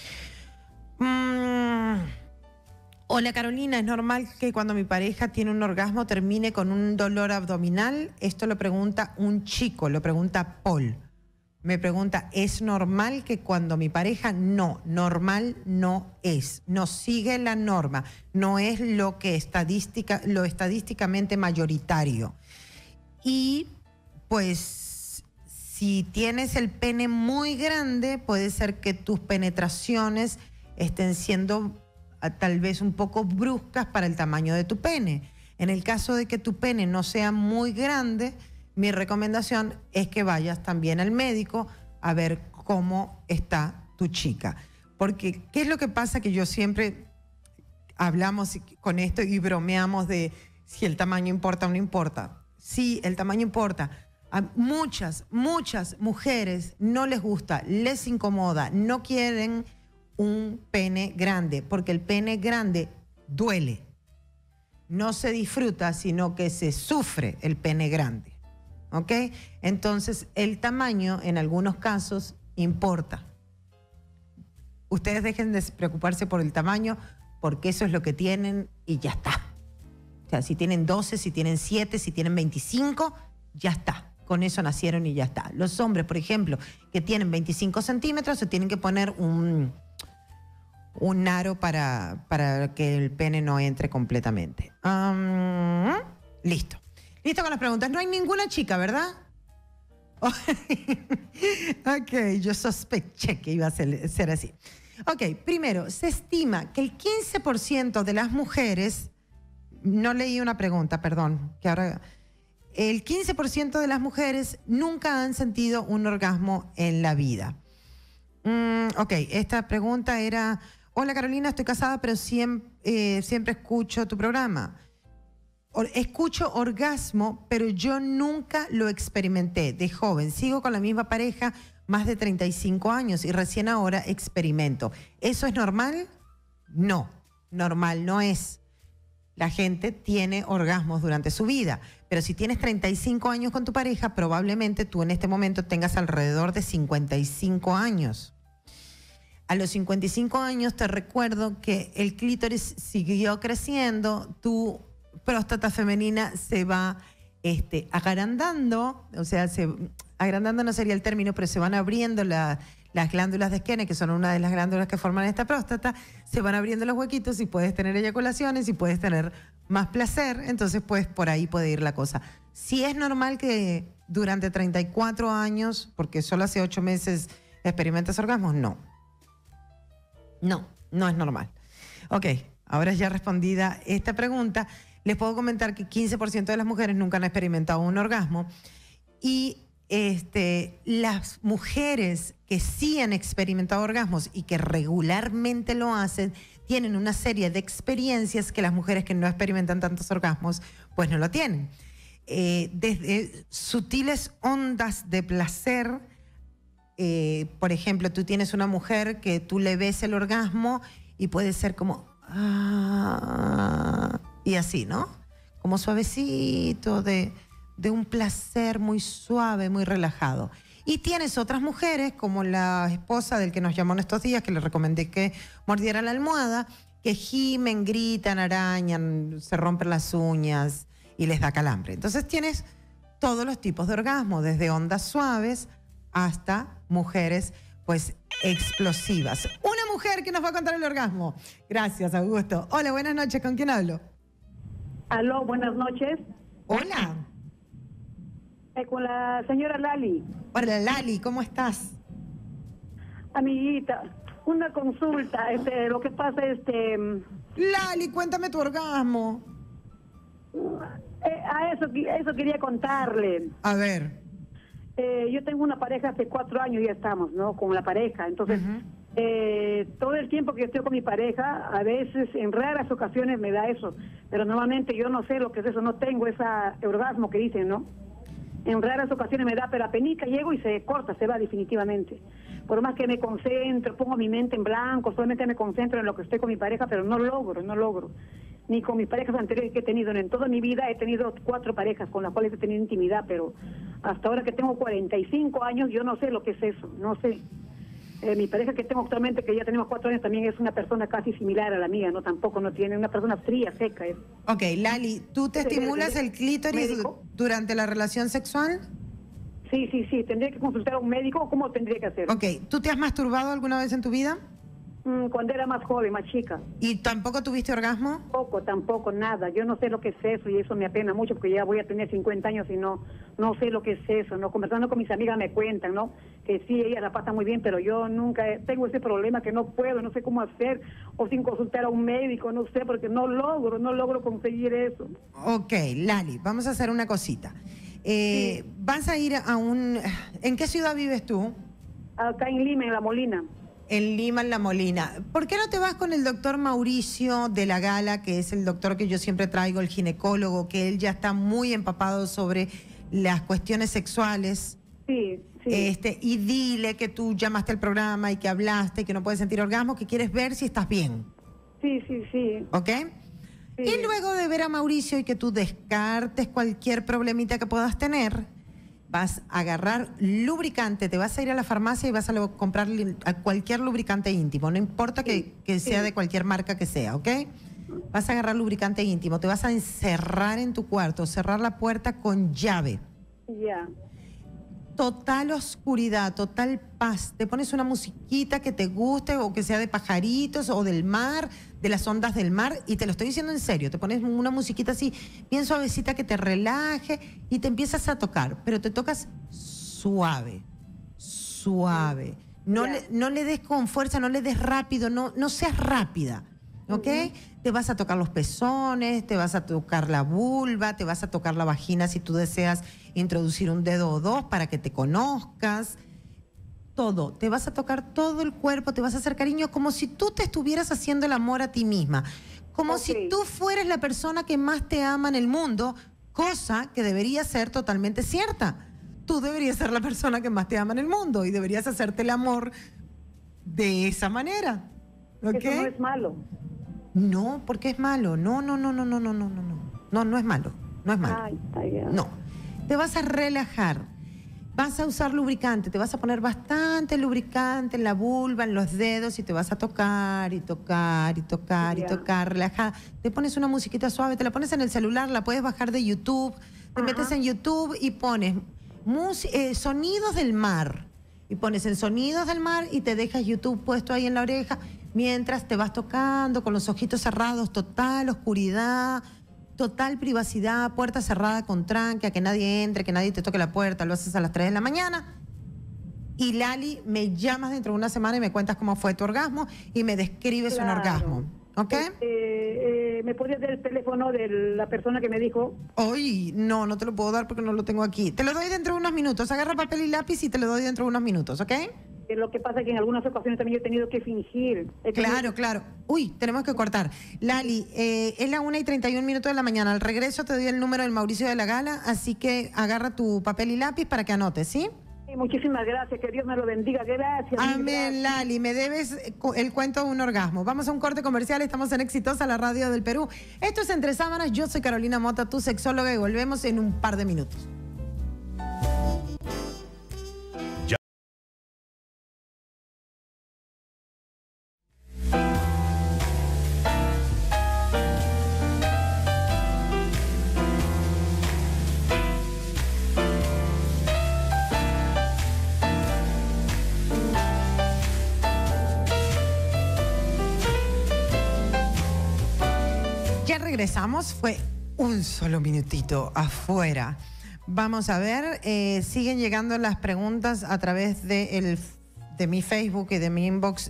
B: Hola Carolina, ¿es normal que cuando mi pareja tiene un orgasmo termine con un dolor abdominal? Esto lo pregunta un chico, lo pregunta Paul. Me pregunta, ¿es normal que cuando mi pareja? No, normal no es. No sigue la norma. No es lo estadísticamente mayoritario. Y pues si tienes el pene muy grande, puede ser que tus penetraciones estén siendo tal vez un poco bruscas para el tamaño de tu pene. En el caso de que tu pene no sea muy grande, mi recomendación es que vayas también al médico a ver cómo está tu chica. Porque, ¿qué es lo que pasa? Que yo siempre hablamos con esto y bromeamos de si el tamaño importa o no importa. Sí, el tamaño importa. A muchas mujeres no les gusta, les incomoda, no quieren un pene grande, porque el pene grande duele. No se disfruta, sino que se sufre el pene grande. ¿Ok? Entonces, el tamaño en algunos casos importa. Ustedes dejen de preocuparse por el tamaño, porque eso es lo que tienen y ya está. O sea, si tienen 12, si tienen 7, si tienen 25, ya está. Con eso nacieron y ya está. Los hombres, por ejemplo, que tienen 25 centímetros, se tienen que poner un aro para que el pene no entre completamente. Listo. Listo con las preguntas. No hay ninguna chica, ¿verdad? Ok, yo sospeché que iba a ser así. Ok, primero, se estima que el 15% de las mujeres, no leí una pregunta, perdón, que ahora, el 15% de las mujeres nunca han sentido un orgasmo en la vida. Ok, esta pregunta era, hola Carolina, estoy casada, pero siempre escucho tu programa. Escucho orgasmo, pero yo nunca lo experimenté de joven. Sigo con la misma pareja más de 35 años y recién ahora experimento. ¿Eso es normal? No, normal no es. La gente tiene orgasmos durante su vida, pero si tienes 35 años con tu pareja, probablemente tú en este momento tengas alrededor de 55 años. A los 55 años te recuerdo que el clítoris siguió creciendo, tu próstata femenina se va agrandando, o sea, agrandando no sería el término, pero se van abriendo las glándulas de Skene, que son una de las glándulas que forman esta próstata, se van abriendo los huequitos y puedes tener eyaculaciones y puedes tener más placer, entonces pues por ahí puede ir la cosa. Si es normal que durante 34 años, porque solo hace 8 meses experimentas orgasmos, no. No es normal. Ok, ahora ya respondida esta pregunta, les puedo comentar que 15% de las mujeres nunca han experimentado un orgasmo y las mujeres que sí han experimentado orgasmos y que regularmente lo hacen, tienen una serie de experiencias que las mujeres que no experimentan tantos orgasmos, pues no lo tienen. Desde sutiles ondas de placer, por ejemplo, tú tienes una mujer que tú le ves el orgasmo y puede ser como... y así, ¿no? Como suavecito, de un placer muy suave, muy relajado. Y tienes otras mujeres, como la esposa del que nos llamó en estos días, que le recomendé que mordiera la almohada, que gimen, gritan, arañan, se rompen las uñas y les da calambre. Entonces tienes todos los tipos de orgasmo, desde ondas suaves hasta mujeres pues explosivas. Una mujer que nos va a contar el orgasmo. Gracias, Augusto. Hola, buenas noches. ¿Con quién hablo?
H: Aló, buenas noches.
B: Hola.
H: Con la señora Lali.
B: Hola, Lali, ¿cómo estás?
H: Amiguita, una consulta. Lo que pasa es
B: Lali, cuéntame tu orgasmo.
H: eso quería contarle.
B: A ver.
H: Yo tengo una pareja hace 4 años, ya estamos, ¿no? Con la pareja. Entonces, todo el tiempo que estoy con mi pareja, a veces, en raras ocasiones me da eso. Pero normalmente yo no sé lo que es eso, no tengo ese orgasmo que dicen, ¿no? En raras ocasiones me da, pero apenas llego y se corta, se va definitivamente. Por más que me concentro, pongo mi mente en blanco, solamente me concentro en lo que estoy con mi pareja, pero no logro. Ni con mis parejas anteriores que he tenido. En toda mi vida he tenido 4 parejas con las cuales he tenido intimidad, pero hasta ahora que tengo 45 años, yo no sé lo que es eso, no sé. Mi pareja que tengo actualmente, que ya tenemos 4 años, también es una persona casi similar a la mía, no tampoco no tiene, una persona fría, seca.
B: Ok, Lali, ¿tú te estimulas el clítoris
H: médico
B: durante la relación sexual?
H: Sí, ¿tendría que consultar a un médico o cómo tendría que hacer?
B: Ok, ¿tú te has masturbado alguna vez en tu vida?
H: Cuando era más joven, más chica.
B: ¿Y tampoco tuviste orgasmo?
H: Tampoco, nada. Yo no sé lo que es eso y eso me apena mucho porque ya voy a tener 50 años y no sé lo que es eso, ¿no? Conversando con mis amigas me cuentan, ¿no? Que sí, ellas la pasan muy bien, pero yo nunca tengo ese problema que no puedo, no sé cómo hacer, o sin consultar a un médico, no sé, porque no logro conseguir eso.
B: Ok, Lali, vamos a hacer una cosita.
H: Sí.
B: Vas a ir a ¿En qué ciudad vives tú?
H: Acá en Lima, en La Molina.
B: En Lima, en La Molina. ¿Por qué no te vas con el doctor Mauricio de la Gala, que es el doctor que yo siempre traigo, el ginecólogo, que él ya está muy empapado sobre las cuestiones sexuales?
H: Sí.
B: Y dile que tú llamaste al programa y que hablaste y que no puedes sentir orgasmo, que quieres ver si estás bien.
H: Sí.
B: ¿Ok?
H: Sí.
B: Y luego de ver a Mauricio y que tú descartes cualquier problemita que puedas tener, vas a agarrar lubricante, te vas a ir a la farmacia y vas a comprar cualquier lubricante íntimo, no importa que sea de cualquier marca que sea, ¿ok? Vas a agarrar lubricante íntimo, te vas a encerrar en tu cuarto, cerrar la puerta con llave.
H: Ya.
B: Total oscuridad, total paz. Te pones una musiquita que te guste o que sea de pajaritos o del mar, de las ondas del mar, y te lo estoy diciendo en serio. Te pones una musiquita así, bien suavecita que te relaje y te empiezas a tocar, pero te tocas suave. No le des con fuerza, no le des rápido, no seas rápida, ¿ok? Te vas a tocar los pezones, te vas a tocar la vulva, te vas a tocar la vagina si tú deseas introducir un dedo o 2 para que te conozcas. Todo, te vas a tocar todo el cuerpo, te vas a hacer cariño como si tú te estuvieras haciendo el amor a ti misma, como si tú fueras la persona que más te ama en el mundo, cosa que debería ser totalmente cierta. Tú deberías ser la persona que más te ama en el mundo y deberías hacerte el amor de esa manera. ¿Ok?
H: Eso no es malo.
B: No, porque es malo. No es malo. No es malo. No. Te vas a relajar. Vas a usar lubricante. Te vas a poner bastante lubricante en la vulva, en los dedos y te vas a tocar y tocar, relajada. Te pones una musiquita suave, te la pones en el celular, la puedes bajar de YouTube. Te metes en YouTube y pones sonidos del mar. Y pones en sonidos del mar y te dejas YouTube puesto ahí en la oreja mientras te vas tocando con los ojitos cerrados, total oscuridad, total privacidad, puerta cerrada con tranque, a que nadie entre, que nadie te toque la puerta, lo haces a las 3 de la mañana. Y Lali, me llamas dentro de una semana y me cuentas cómo fue tu orgasmo y me describes un orgasmo. ¿Ok?
H: ¿Me podrías dar el teléfono de la persona que me dijo?
B: Hoy no te lo puedo dar porque no lo tengo aquí. Te lo doy dentro de unos minutos. Agarra papel y lápiz y te lo doy dentro de unos minutos, ¿ok?
H: Lo que pasa es que en algunas ocasiones también yo he tenido que fingir.
B: Claro. Uy, tenemos que cortar. Lali, es la 1:31 de la mañana. Al regreso te doy el número del Mauricio de la Gala, así que agarra tu papel y lápiz para que anotes, ¿sí?
H: Sí, muchísimas gracias, que Dios me lo bendiga. Gracias.
B: Amén, Lali, me debes el cuento de un orgasmo. Vamos a un corte comercial, estamos en Exitosa, la radio del Perú. Esto es Entre Sábanas, yo soy Carolina Mota, tu sexóloga, y volvemos en un par de minutos. regresamos, fue un solo minutito afuera. Vamos a ver, siguen llegando las preguntas a través de mi Facebook y de mi inbox.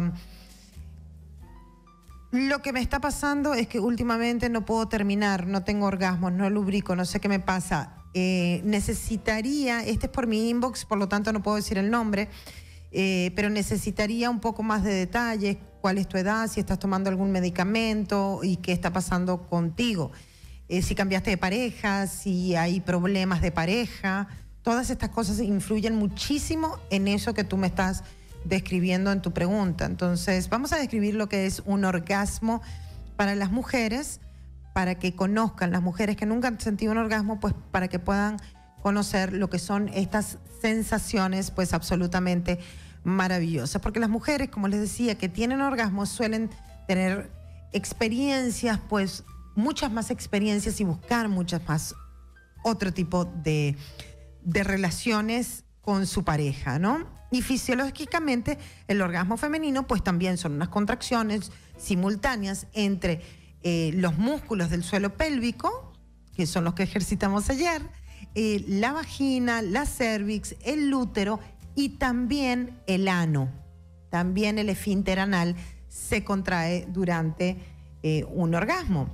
B: Lo que me está pasando es que últimamente no puedo terminar, no tengo orgasmos, no lubrico, no sé qué me pasa. Necesitaría, este es por mi inbox, por lo tanto no puedo decir el nombre, pero necesitaría un poco más de detalles, cuál es tu edad, si estás tomando algún medicamento y qué está pasando contigo. Si cambiaste de pareja, si hay problemas de pareja, todas estas cosas influyen muchísimo en eso que tú me estás describiendo en tu pregunta. Entonces, vamos a describir lo que es un orgasmo para las mujeres, para que conozcan las mujeres que nunca han sentido un orgasmo, pues para que puedan conocer lo que son estas sensaciones, pues absolutamente maravillosas. Porque las mujeres, como les decía, que tienen orgasmos suelen tener experiencias, pues muchas más experiencias y buscar muchas más otro tipo de relaciones con su pareja, ¿no? Y fisiológicamente el orgasmo femenino pues también son unas contracciones simultáneas entre los músculos del suelo pélvico, que son los que ejercitamos ayer, la vagina, la cervix, el útero y también el ano. También el esfínter anal se contrae durante un orgasmo.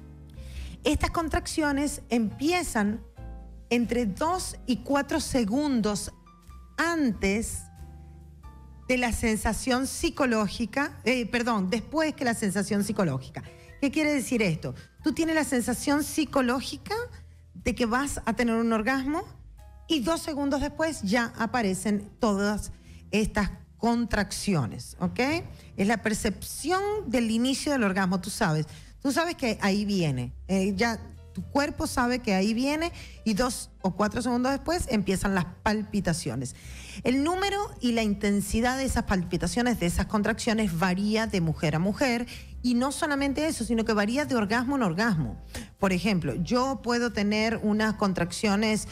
B: Estas contracciones empiezan entre 2 y 4 segundos antes de la sensación psicológica, después que la sensación psicológica. ¿Qué quiere decir esto? Tú tienes la sensación psicológica de que vas a tener un orgasmo y 2 segundos después ya aparecen todas estas contracciones, ¿ok? Es la percepción del inicio del orgasmo, tú sabes que ahí viene, ya tu cuerpo sabe que ahí viene y 2 o 4 segundos después empiezan las palpitaciones. El número y la intensidad de esas palpitaciones, de esas contracciones, varía de mujer a mujer y no solamente eso, sino que varía de orgasmo en orgasmo. Por ejemplo, yo puedo tener unas contracciones,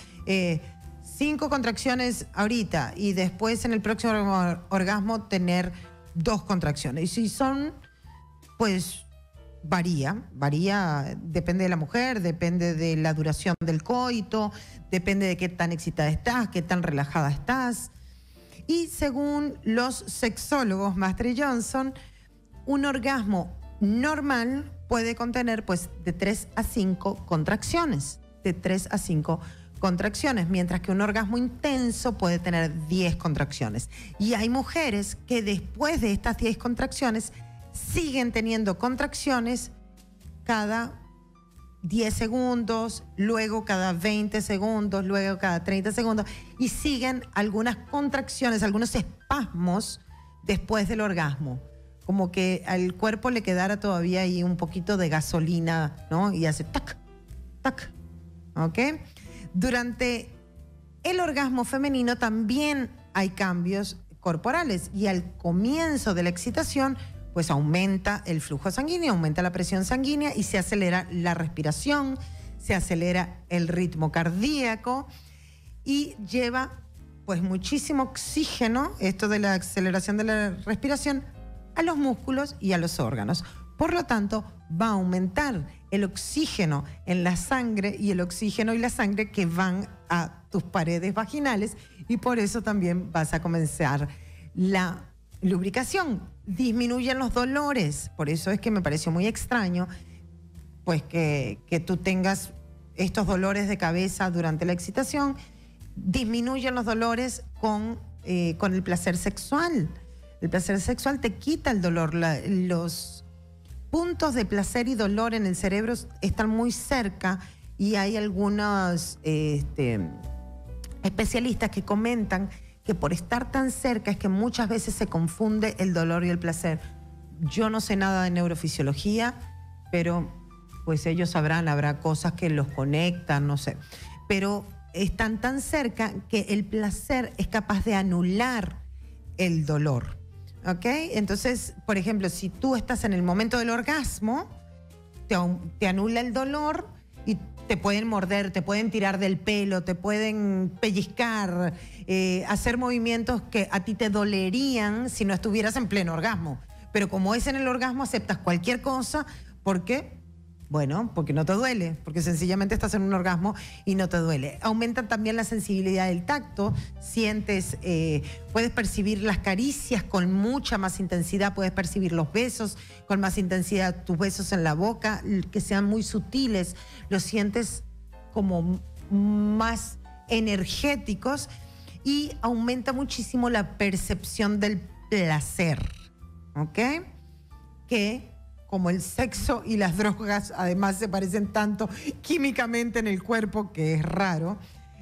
B: 5 contracciones ahorita y después en el próximo orgasmo tener 2 contracciones. Y si son, pues varía, depende de la mujer, depende de la duración del coito, depende de qué tan excitada estás, qué tan relajada estás. Y según los sexólogos Master y Johnson, un orgasmo normal puede contener pues de 3 a 5 contracciones, mientras que un orgasmo intenso puede tener 10 contracciones. Y hay mujeres que después de estas 10 contracciones siguen teniendo contracciones cada 10 segundos, luego cada 20 segundos, luego cada 30 segundos y siguen algunas contracciones, algunos espasmos después del orgasmo. Como que al cuerpo le quedara todavía ahí un poquito de gasolina, ¿no? Y hace tac, tac, ¿ok? Durante el orgasmo femenino también hay cambios corporales y al comienzo de la excitación pues aumenta el flujo sanguíneo, aumenta la presión sanguínea y se acelera la respiración, se acelera el ritmo cardíaco y lleva pues muchísimo oxígeno, esto de la aceleración de la respiración, a los músculos y a los órganos. Por lo tanto, va a aumentar el oxígeno en la sangre y el oxígeno y la sangre que van a tus paredes vaginales y por eso también vas a comenzar la lubricación. Disminuyen los dolores, por eso es que me pareció muy extraño pues que tú tengas estos dolores de cabeza durante la excitación. Disminuyen los dolores con el placer sexual. El placer sexual te quita el dolor. Los puntos de placer y dolor en el cerebro están muy cerca y hay algunos especialistas que comentan que por estar tan cerca es que muchas veces se confunde el dolor y el placer. Yo no sé nada de neurofisiología, pero pues ellos sabrán, habrá cosas que los conectan, no sé. Pero están tan cerca que el placer es capaz de anular el dolor, ¿ok? Entonces, por ejemplo, si tú estás en el momento del orgasmo, te anula el dolor y te pueden morder, te pueden tirar del pelo, te pueden pellizcar, hacer movimientos que a ti te dolerían si no estuvieras en pleno orgasmo. Pero como es en el orgasmo, aceptas cualquier cosa porque Bueno, porque no te duele, porque sencillamente estás en un orgasmo y no te duele. Aumenta también la sensibilidad del tacto, sientes, puedes percibir las caricias con mucha más intensidad, puedes percibir los besos con más intensidad, tus besos en la boca, que sean muy sutiles, los sientes como más energéticos y aumenta muchísimo la percepción del placer, ¿ok? Que como el sexo y las drogas además se parecen tanto químicamente en el cuerpo, que es raro,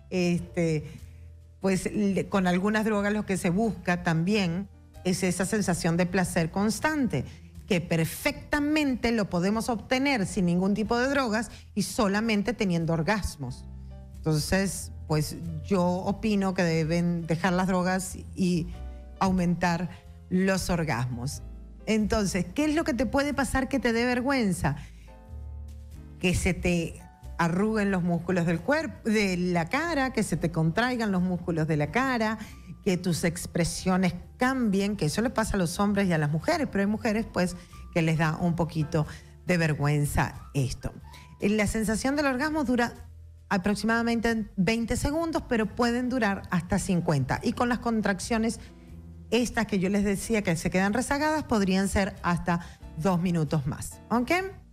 B: pues con algunas drogas lo que se busca también es esa sensación de placer constante, que perfectamente lo podemos obtener sin ningún tipo de drogas y solamente teniendo orgasmos. Entonces, pues yo opino que deben dejar las drogas y aumentar los orgasmos. Entonces, ¿qué es lo que te puede pasar que te dé vergüenza? Que se te arruguen los músculos del cuerpo, de la cara, que se te contraigan los músculos de la cara, que tus expresiones cambien, que eso le pasa a los hombres y a las mujeres, pero hay mujeres pues que les da un poquito de vergüenza esto. La sensación del orgasmo dura aproximadamente 20 segundos, pero pueden durar hasta 50. Y con las contracciones estas que yo les decía que se quedan rezagadas podrían ser hasta 2 minutos más. ¿Ok?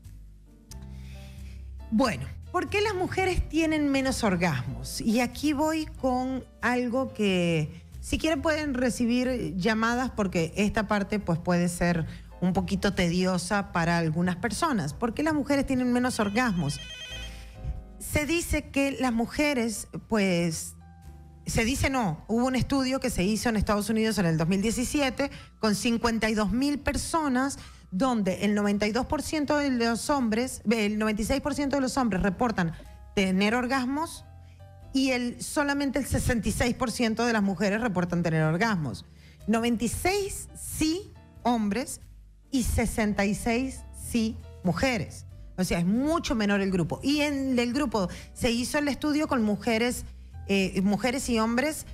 B: Bueno, ¿por qué las mujeres tienen menos orgasmos? Y aquí voy con algo que, si quieren pueden recibir llamadas porque esta parte pues puede ser un poquito tediosa para algunas personas. ¿Por qué las mujeres tienen menos orgasmos? Se dice que las mujeres, pues, hubo un estudio que se hizo en Estados Unidos en el 2017 con 52,000 personas donde el 92% de los hombres, el 96% de los hombres reportan tener orgasmos y solamente el 66% de las mujeres reportan tener orgasmos. 96 sí hombres y 66 sí mujeres. O sea, es mucho menor el grupo. Y en el grupo se hizo el estudio con mujeres y hombres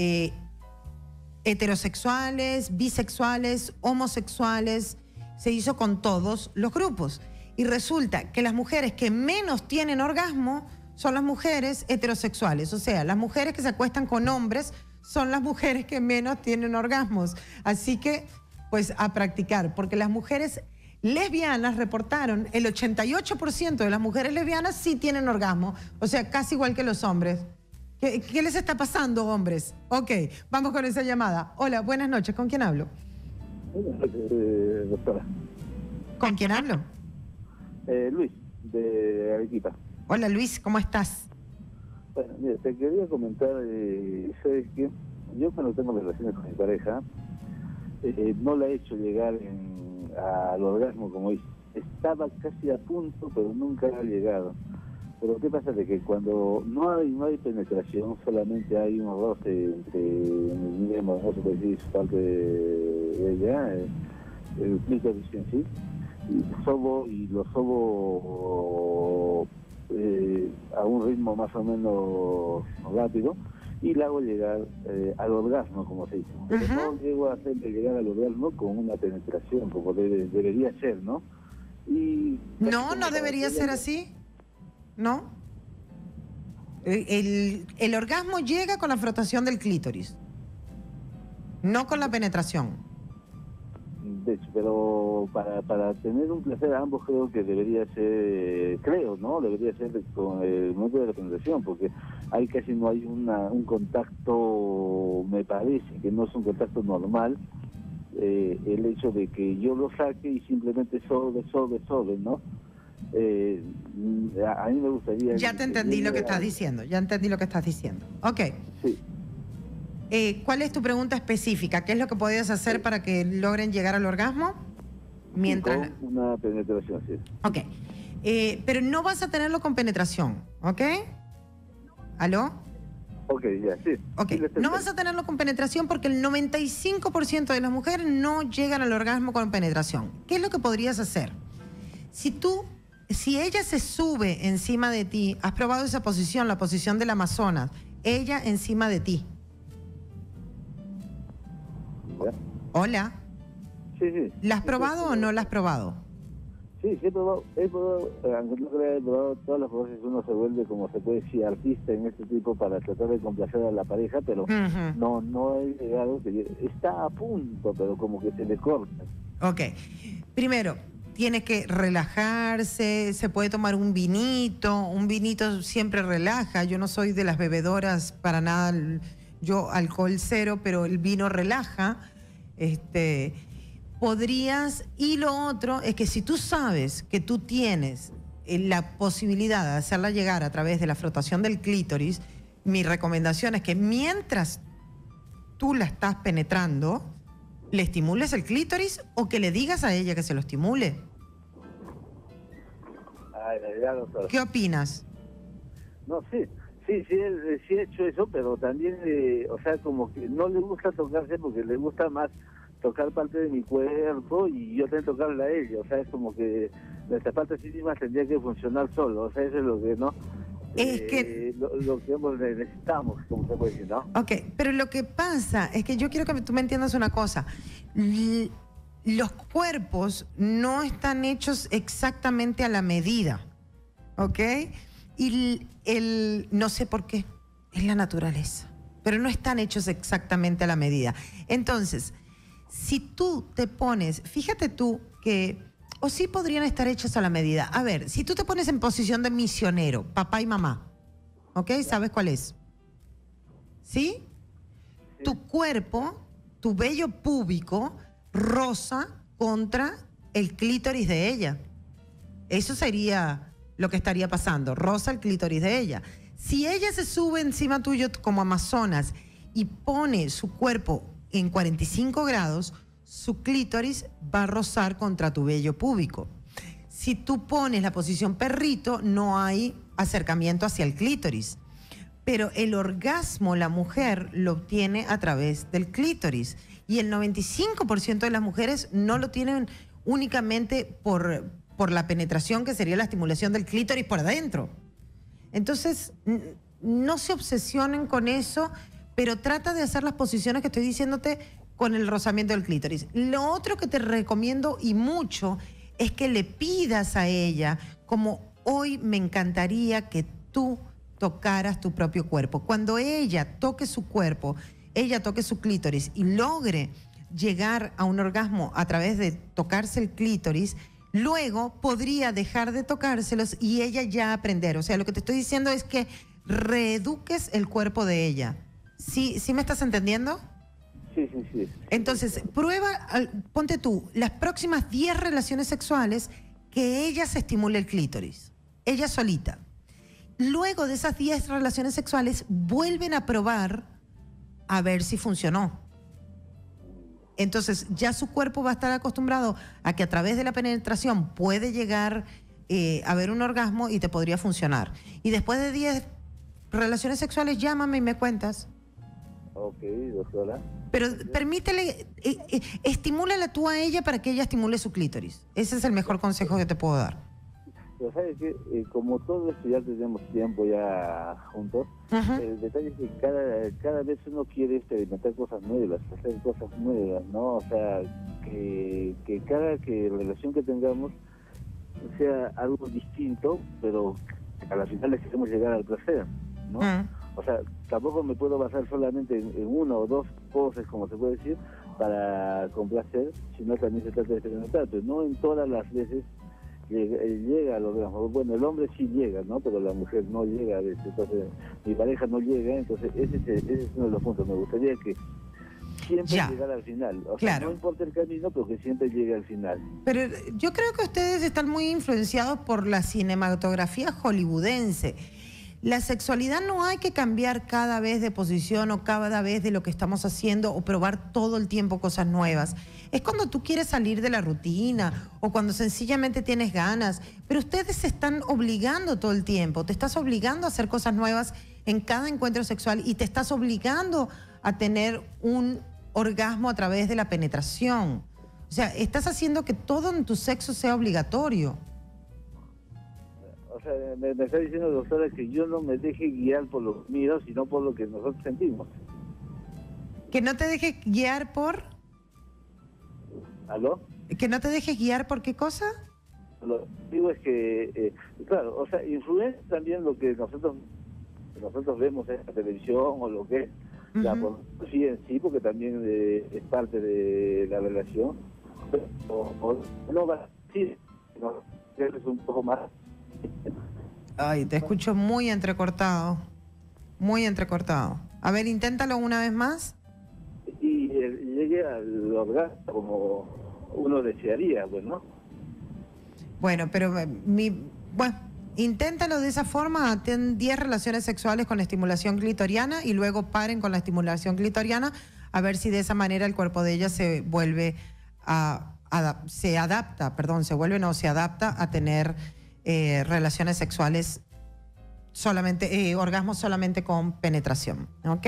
B: heterosexuales, bisexuales, homosexuales. Se hizo con todos los grupos. Y resulta que las mujeres que menos tienen orgasmo son las mujeres heterosexuales. O sea, las mujeres que se acuestan con hombres son las mujeres que menos tienen orgasmos. Así que, pues, a practicar. Porque las mujeres lesbianas reportaron, el 88% de las mujeres lesbianas sí tienen orgasmo. O sea, casi igual que los hombres. ¿Qué les está pasando, hombres? Ok, vamos con esa llamada. Hola, buenas noches. ¿Con quién hablo?
I: Doctora.
B: ¿Con quién hablo?
I: Luis, de Arequipa.
B: Hola, Luis, ¿cómo estás?
I: Bueno, mira, te quería comentar, ¿sabes qué? Yo cuando tengo relaciones con mi pareja, no la he hecho llegar al orgasmo como dice. Estaba casi a punto, pero nunca ha llegado. Pero ¿qué pasa? De que cuando no hay penetración, solamente hay un roce entre el mismo, no se puede decir, su parte de ella, el clítoris en sí, y lo sobo a un ritmo más o menos rápido, y la hago llegar al orgasmo, como se dice. Pero no llego a hacerle llegar al orgasmo con una penetración, como debería ser, ¿no? Y
B: no debería ser así. ¿No? El orgasmo llega con la frotación del clítoris, no con la penetración.
I: De hecho, pero para tener un placer a ambos creo que debería ser, ¿no? Debería ser con el momento de la penetración, porque ahí casi no hay un contacto, me parece, que no es un contacto normal, el hecho de que yo lo saque y simplemente sobe, ¿no? A mí me gustaría...
B: Ya te entendí lo que estás diciendo, Ok.
I: Sí.
B: ¿Cuál es tu pregunta específica? ¿Qué es lo que podías hacer para que logren llegar al orgasmo? Mientras...
I: Con una penetración, sí.
B: Ok. Pero no vas a tenerlo con penetración, ¿ok? ¿Aló?
I: Ok, ya, sí.
B: Ok, no vas a tenerlo con penetración porque el 95% de las mujeres no llegan al orgasmo con penetración. ¿Qué es lo que podrías hacer? Si ella se sube encima de ti, has probado esa posición, la posición del Amazonas, ella encima de ti.
I: ¿Ya?
B: Hola.
I: Sí.
B: ¿La has probado o no la has probado?
I: Sí, he probado, aunque no crea, he probado todas las cosas. Uno se vuelve, como se puede decir, artista en este tipo para tratar de complacer a la pareja, pero no he llegado, está a punto, pero como que se le corta.
B: Ok. Primero, tiene que relajarse, se puede tomar un vinito siempre relaja. Yo no soy de las bebedoras para nada, yo alcohol cero, pero el vino relaja. Podrías, y lo otro es que si tú sabes que tú tienes la posibilidad de hacerla llegar a través de la frotación del clítoris, mi recomendación es que mientras tú la estás penetrando, le estimules el clítoris o que le digas a ella que se lo estimule.
I: Ay, ya, doctor.
B: ¿Qué opinas?
I: No, sí he hecho eso, pero también, o sea, como que no le gusta tocarse porque le gusta más tocar parte de mi cuerpo y yo tengo que tocarla a ella. O sea, es como que nuestra parte sí misma tendría que funcionar solo. O sea, eso es lo que no...
B: Es que...
I: Lo que necesitamos, como se puede decir, ¿no?
B: Ok, pero lo que pasa es que yo quiero que tú me entiendas una cosa. Los cuerpos no están hechos exactamente a la medida, ¿ok? Y no sé por qué, es la naturaleza, pero no están hechos exactamente a la medida. Entonces, si tú te pones, fíjate tú que, o sí podrían estar hechos a la medida. A ver, si tú te pones en posición de misionero, papá y mamá, ¿ok? ¿Sabes cuál es? ¿Sí? Tu cuerpo, tu vello púbico, roza contra el clítoris de ella. Eso sería lo que estaría pasando, roza el clítoris de ella. Si ella se sube encima tuyo como Amazonas y pone su cuerpo en 45 grados, su clítoris va a rozar contra tu vello púbico. Si tú pones la posición perrito, no hay acercamiento hacia el clítoris. Pero el orgasmo, la mujer lo obtiene a través del clítoris. Y el 95% de las mujeres no lo tienen únicamente por la penetración, que sería la estimulación del clítoris por adentro. Entonces, no se obsesionen con eso, pero trata de hacer las posiciones que estoy diciéndote con el rozamiento del clítoris. Lo otro que te recomiendo y mucho es que le pidas a ella, como hoy me encantaría que tú tocaras tu propio cuerpo. Cuando ella toque su cuerpo, ella toque su clítoris y logre llegar a un orgasmo a través de tocarse el clítoris, luego podría dejar de tocárselos y ella ya aprender. O sea, lo que te estoy diciendo es que reeduques el cuerpo de ella. ¿Sí me estás entendiendo?
I: Sí.
B: Entonces, prueba, ponte tú, las próximas 10 relaciones sexuales que ella se estimule el clítoris, ella solita. Luego de esas 10 relaciones sexuales, vuelven a probar a ver si funcionó. Entonces, ya su cuerpo va a estar acostumbrado a que a través de la penetración puede llegar a haber un orgasmo y te podría funcionar. Y después de 10 relaciones sexuales, llámame y me cuentas.
I: Ok, doctora.
B: Pero permítele, estimúlala tú a ella para que ella estimule su clítoris. Ese es el mejor consejo que te puedo dar.
I: Pero sabes que como todo esto ya tenemos tiempo ya juntos, el detalle es que cada vez uno quiere experimentar cosas nuevas, hacer cosas nuevas, ¿no? O sea, que cada relación que tengamos sea algo distinto, pero a la final le queremos llegar al placer, ¿no? O sea, tampoco me puedo basar solamente en una o dos poses, como se puede decir, para complacer, sino también se trata de experimentar, pero no en todas las veces llega al orgasmo. Bueno, el hombre sí llega, ¿no? Pero la mujer no llega a veces. Entonces, mi pareja no llega, entonces ese es uno de los puntos. Me gustaría que siempre llegara al final. O sea, no importa el camino, pero que siempre llegue al final. Pero
B: yo creo que ustedes están muy influenciados por la cinematografía hollywoodense. La sexualidad no hay que cambiar cada vez de posición o cada vez de lo que estamos haciendo o probar todo el tiempo cosas nuevas. Es cuando tú quieres salir de la rutina o cuando sencillamente tienes ganas. Pero ustedes se están obligando todo el tiempo. Te estás obligando a hacer cosas nuevas en cada encuentro sexual y te estás obligando a tener un orgasmo a través de la penetración. O sea, estás haciendo que todo en tu sexo sea obligatorio.
I: O sea, me está diciendo, doctora, que yo no me deje guiar por lo mío, sino por lo que nosotros sentimos.
B: ¿Que no te dejes guiar por?
I: ¿Aló?
B: ¿Que no te dejes guiar por qué cosa?
I: lo que digo es que, claro, o sea, influencia también lo que nosotros vemos en la televisión o lo que es la pornografía en sí, porque también es parte de la relación, o no va a decir, no, es un poco más.
B: Ay, te escucho muy entrecortado. Muy entrecortado. A ver, inténtalo una vez más.
I: Y llegue al orgasmo como uno desearía, pues, ¿no?
B: Bueno, pero bueno, inténtalo de esa forma. Ten 10 relaciones sexuales con estimulación clitoriana y luego paren con la estimulación clitoriana a ver si de esa manera el cuerpo de ella se vuelve se adapta a tener relaciones sexuales solamente, orgasmos solamente con penetración, ¿ok?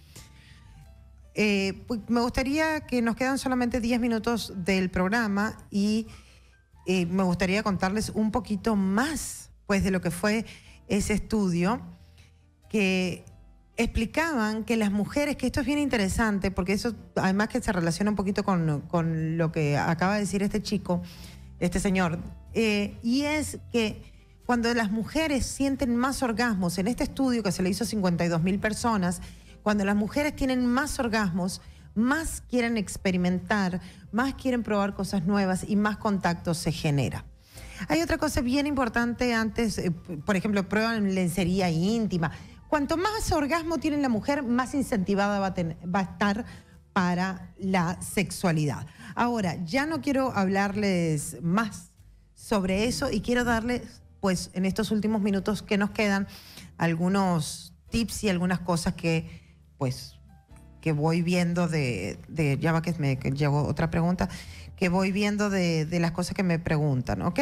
B: Pues me gustaría que nos quedan solamente 10 minutos del programa y me gustaría contarles un poquito más, pues, de lo que fue ese estudio que explicaban que las mujeres, que esto es bien interesante, porque eso además que se relaciona un poquito con lo que acaba de decir este chico, este señor, y es que cuando las mujeres sienten más orgasmos, en este estudio que se le hizo a 52,000 personas, cuando las mujeres tienen más orgasmos, más quieren experimentar, más quieren probar cosas nuevas y más contacto se genera. Hay otra cosa bien importante antes, por ejemplo, prueban lencería íntima. Cuanto más orgasmo tiene la mujer, más incentivada va a estar para la sexualidad. Ahora, ya no quiero hablarles más sobre eso y quiero darles, pues, en estos últimos minutos que nos quedan, algunos tips y algunas cosas que, pues, que voy viendo ya va que me llegó otra pregunta, que voy viendo de las cosas que me preguntan, ¿ok?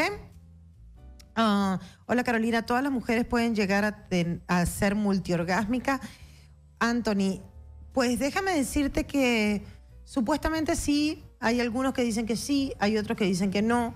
B: Hola Carolina, ¿todas las mujeres pueden llegar a ser multiorgásmicas? Anthony, pues déjame decirte que supuestamente sí, hay algunos que dicen que sí, hay otros que dicen que no.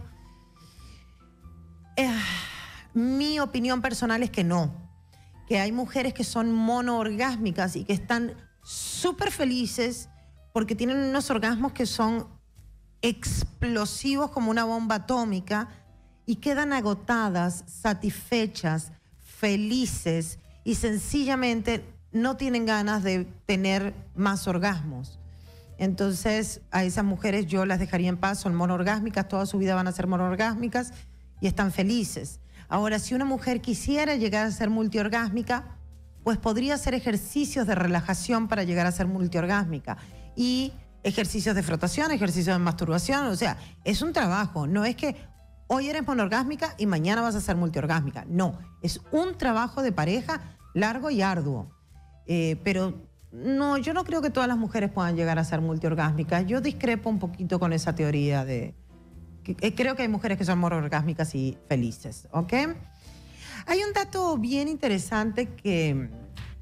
B: Mi opinión personal es que no, que hay mujeres que son monoorgásmicas y que están súper felices porque tienen unos orgasmos que son explosivos como una bomba atómica y quedan agotadas, satisfechas, felices y sencillamente no tienen ganas de tener más orgasmos. Entonces a esas mujeres yo las dejaría en paz, son monoorgásmicas, toda su vida van a ser monoorgásmicas y están felices. Ahora, si una mujer quisiera llegar a ser multiorgásmica, pues podría hacer ejercicios de relajación para llegar a ser multiorgásmica y ejercicios de frotación, ejercicios de masturbación, o sea, es un trabajo, no es que hoy eres monoorgásmica y mañana vas a ser multiorgásmica, no, es un trabajo de pareja largo y arduo, pero no, yo no creo que todas las mujeres puedan llegar a ser multiorgásmicas, yo discrepo un poquito con esa teoría creo que hay mujeres que son monoorgásmicas y felices, ¿ok? Hay un dato bien interesante que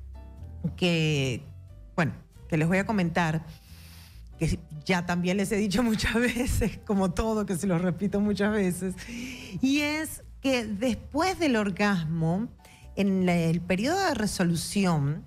B: les voy a comentar, que ya también les he dicho muchas veces, como todo, que se lo repito muchas veces, y es que después del orgasmo, en el periodo de resolución,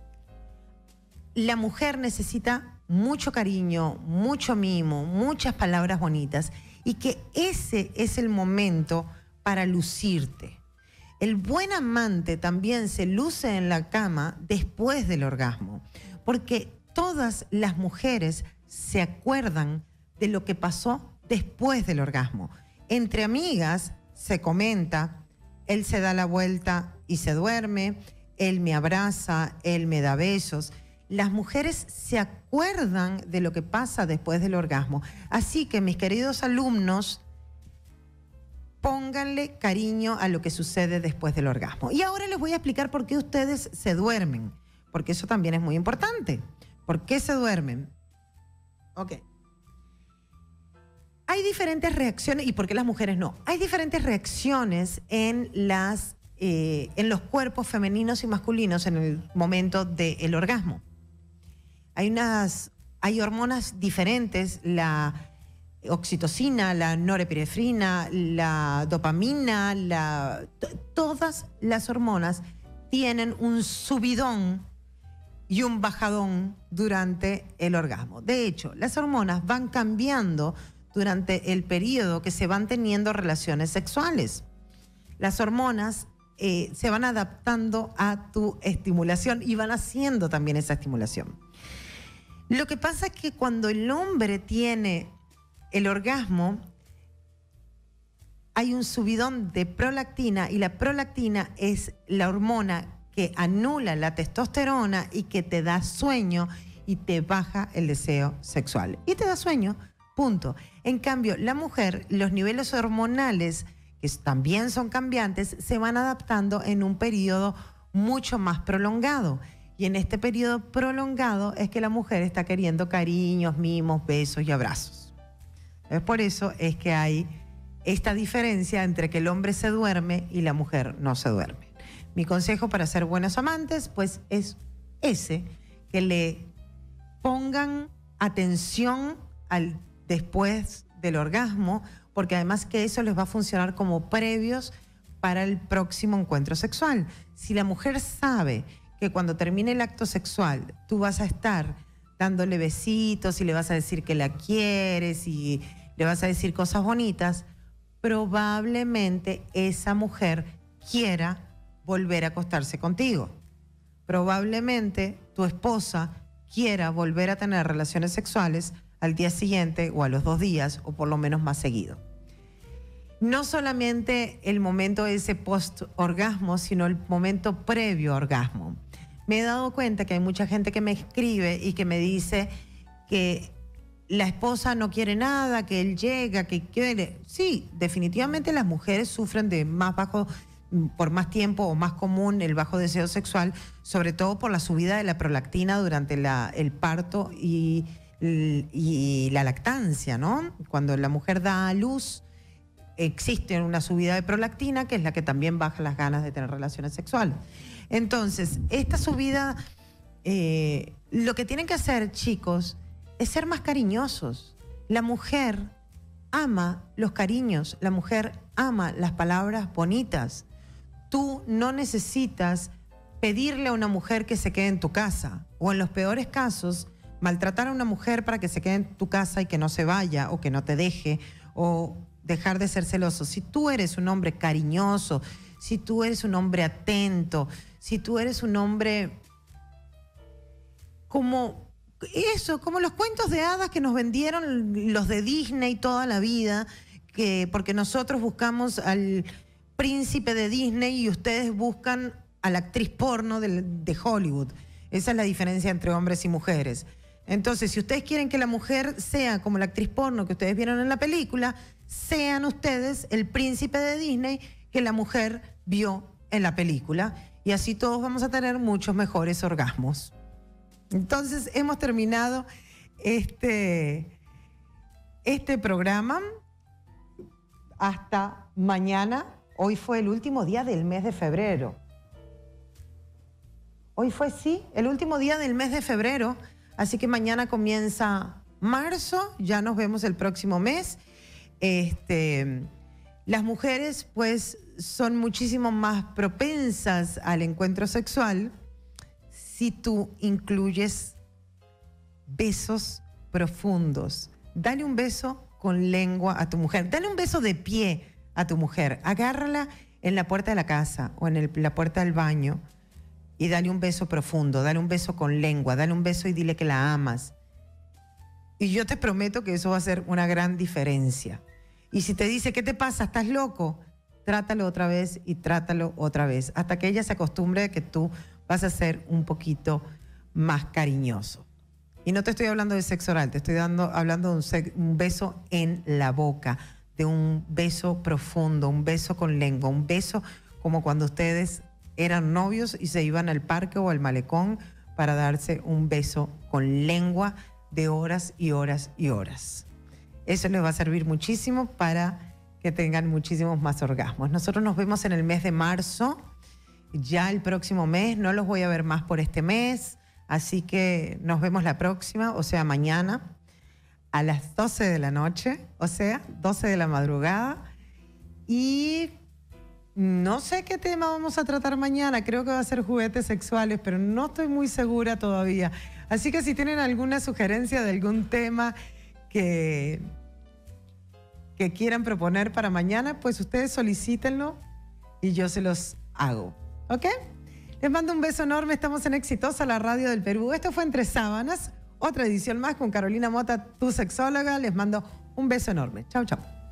B: la mujer necesita mucho cariño, mucho mimo, muchas palabras bonitas, y que ese es el momento para lucirte. El buen amante también se luce en la cama después del orgasmo, porque todas las mujeres se acuerdan de lo que pasó después del orgasmo. Entre amigas se comenta, él se da la vuelta y se duerme, él me abraza, él me da besos. Las mujeres se acuerdan de lo que pasa después del orgasmo. Así que, mis queridos alumnos, pónganle cariño a lo que sucede después del orgasmo. Y ahora les voy a explicar por qué ustedes se duermen, porque eso también es muy importante. ¿Por qué se duermen? Ok. Hay diferentes reacciones, ¿y por qué las mujeres no? Hay diferentes reacciones en los cuerpos femeninos y masculinos en el momento del orgasmo. Hay hormonas diferentes, la oxitocina, la norepinefrina, la dopamina, todas las hormonas tienen un subidón y un bajadón durante el orgasmo. De hecho, las hormonas van cambiando durante el periodo que se van teniendo relaciones sexuales. Las hormonas se van adaptando a tu estimulación y van haciendo también esa estimulación. Lo que pasa es que cuando el hombre tiene el orgasmo, hay un subidón de prolactina, y la prolactina es la hormona que anula la testosterona y que te da sueño y te baja el deseo sexual. Y te da sueño, punto. En cambio, la mujer, los niveles hormonales, que también son cambiantes, se van adaptando en un periodo mucho más prolongado. Y en este periodo prolongado es que la mujer está queriendo cariños, mimos, besos y abrazos. Es por eso es que hay esta diferencia entre que el hombre se duerme y la mujer no se duerme. Mi consejo para ser buenos amantes, pues, es ese, que le pongan atención al después del orgasmo, porque además que eso les va a funcionar como previos para el próximo encuentro sexual. Si la mujer sabe que cuando termine el acto sexual tú vas a estar dándole besitos y le vas a decir que la quieres y le vas a decir cosas bonitas, probablemente esa mujer quiera volver a acostarse contigo. Probablemente tu esposa quiera volver a tener relaciones sexuales al día siguiente o a los 2 días, o por lo menos más seguido. No solamente el momento ese post-orgasmo, sino el momento previo orgasmo. Me he dado cuenta que hay mucha gente que me escribe y que me dice que la esposa no quiere nada, que él llega, que quiere. Sí, definitivamente las mujeres sufren de más bajo, por más tiempo, o más común el bajo deseo sexual, sobre todo por la subida de la prolactina durante el parto y la lactancia, ¿no? Cuando la mujer da a luz, existe una subida de prolactina, que es la que también baja las ganas de tener relaciones sexuales. Entonces, esta subida, lo que tienen que hacer, chicos, es ser más cariñosos. La mujer ama los cariños, la mujer ama las palabras bonitas. Tú no necesitas pedirle a una mujer que se quede en tu casa, o en los peores casos, maltratar a una mujer para que se quede en tu casa y que no se vaya, o que no te deje, o dejar de ser celoso. Si tú eres un hombre cariñoso, si tú eres un hombre atento, si tú eres un hombre como eso, como los cuentos de hadas que nos vendieron los de Disney toda la vida, porque nosotros buscamos al príncipe de Disney y ustedes buscan a la actriz porno de Hollywood. Esa es la diferencia entre hombres y mujeres. Entonces, si ustedes quieren que la mujer sea como la actriz porno que ustedes vieron en la película, sean ustedes el príncipe de Disney que la mujer vio en la película, y así todos vamos a tener muchos mejores orgasmos. Entonces, hemos terminado este programa. Hasta mañana. Hoy fue el último día del mes de febrero. Hoy fue, sí, el último día del mes de febrero. Así que mañana comienza marzo. Ya nos vemos el próximo mes. Las mujeres, pues, son muchísimo más propensas al encuentro sexual si tú incluyes besos profundos. Dale un beso con lengua a tu mujer. Dale un beso de pie a tu mujer. Agárrala en la puerta de la casa o en la puerta del baño y dale un beso profundo. Dale un beso con lengua. Dale un beso y dile que la amas. Y yo te prometo que eso va a hacer una gran diferencia. Y si te dice, ¿qué te pasa? ¿Estás loco? Trátalo otra vez y trátalo otra vez, hasta que ella se acostumbre a que tú vas a ser un poquito más cariñoso. Y no te estoy hablando de sexo oral, te estoy hablando de un beso en la boca, de un beso profundo, un beso con lengua, un beso como cuando ustedes eran novios y se iban al parque o al malecón para darse un beso con lengua de horas y horas y horas. Eso les va a servir muchísimo para que tengan muchísimos más orgasmos. Nosotros nos vemos en el mes de marzo, ya el próximo mes. No los voy a ver más por este mes, así que nos vemos la próxima, o sea, mañana a las 12 de la noche, o sea, 12 de la madrugada. Y no sé qué tema vamos a tratar mañana, creo que va a ser juguetes sexuales, pero no estoy muy segura todavía. Así que si tienen alguna sugerencia de algún tema que que quieran proponer para mañana, pues ustedes solicítenlo y yo se los hago. ¿Ok? Les mando un beso enorme. Estamos en Exitosa, la radio del Perú. Esto fue Entre Sábanas, otra edición más con Carolina Mota, tu sexóloga. Les mando un beso enorme. Chau, chau.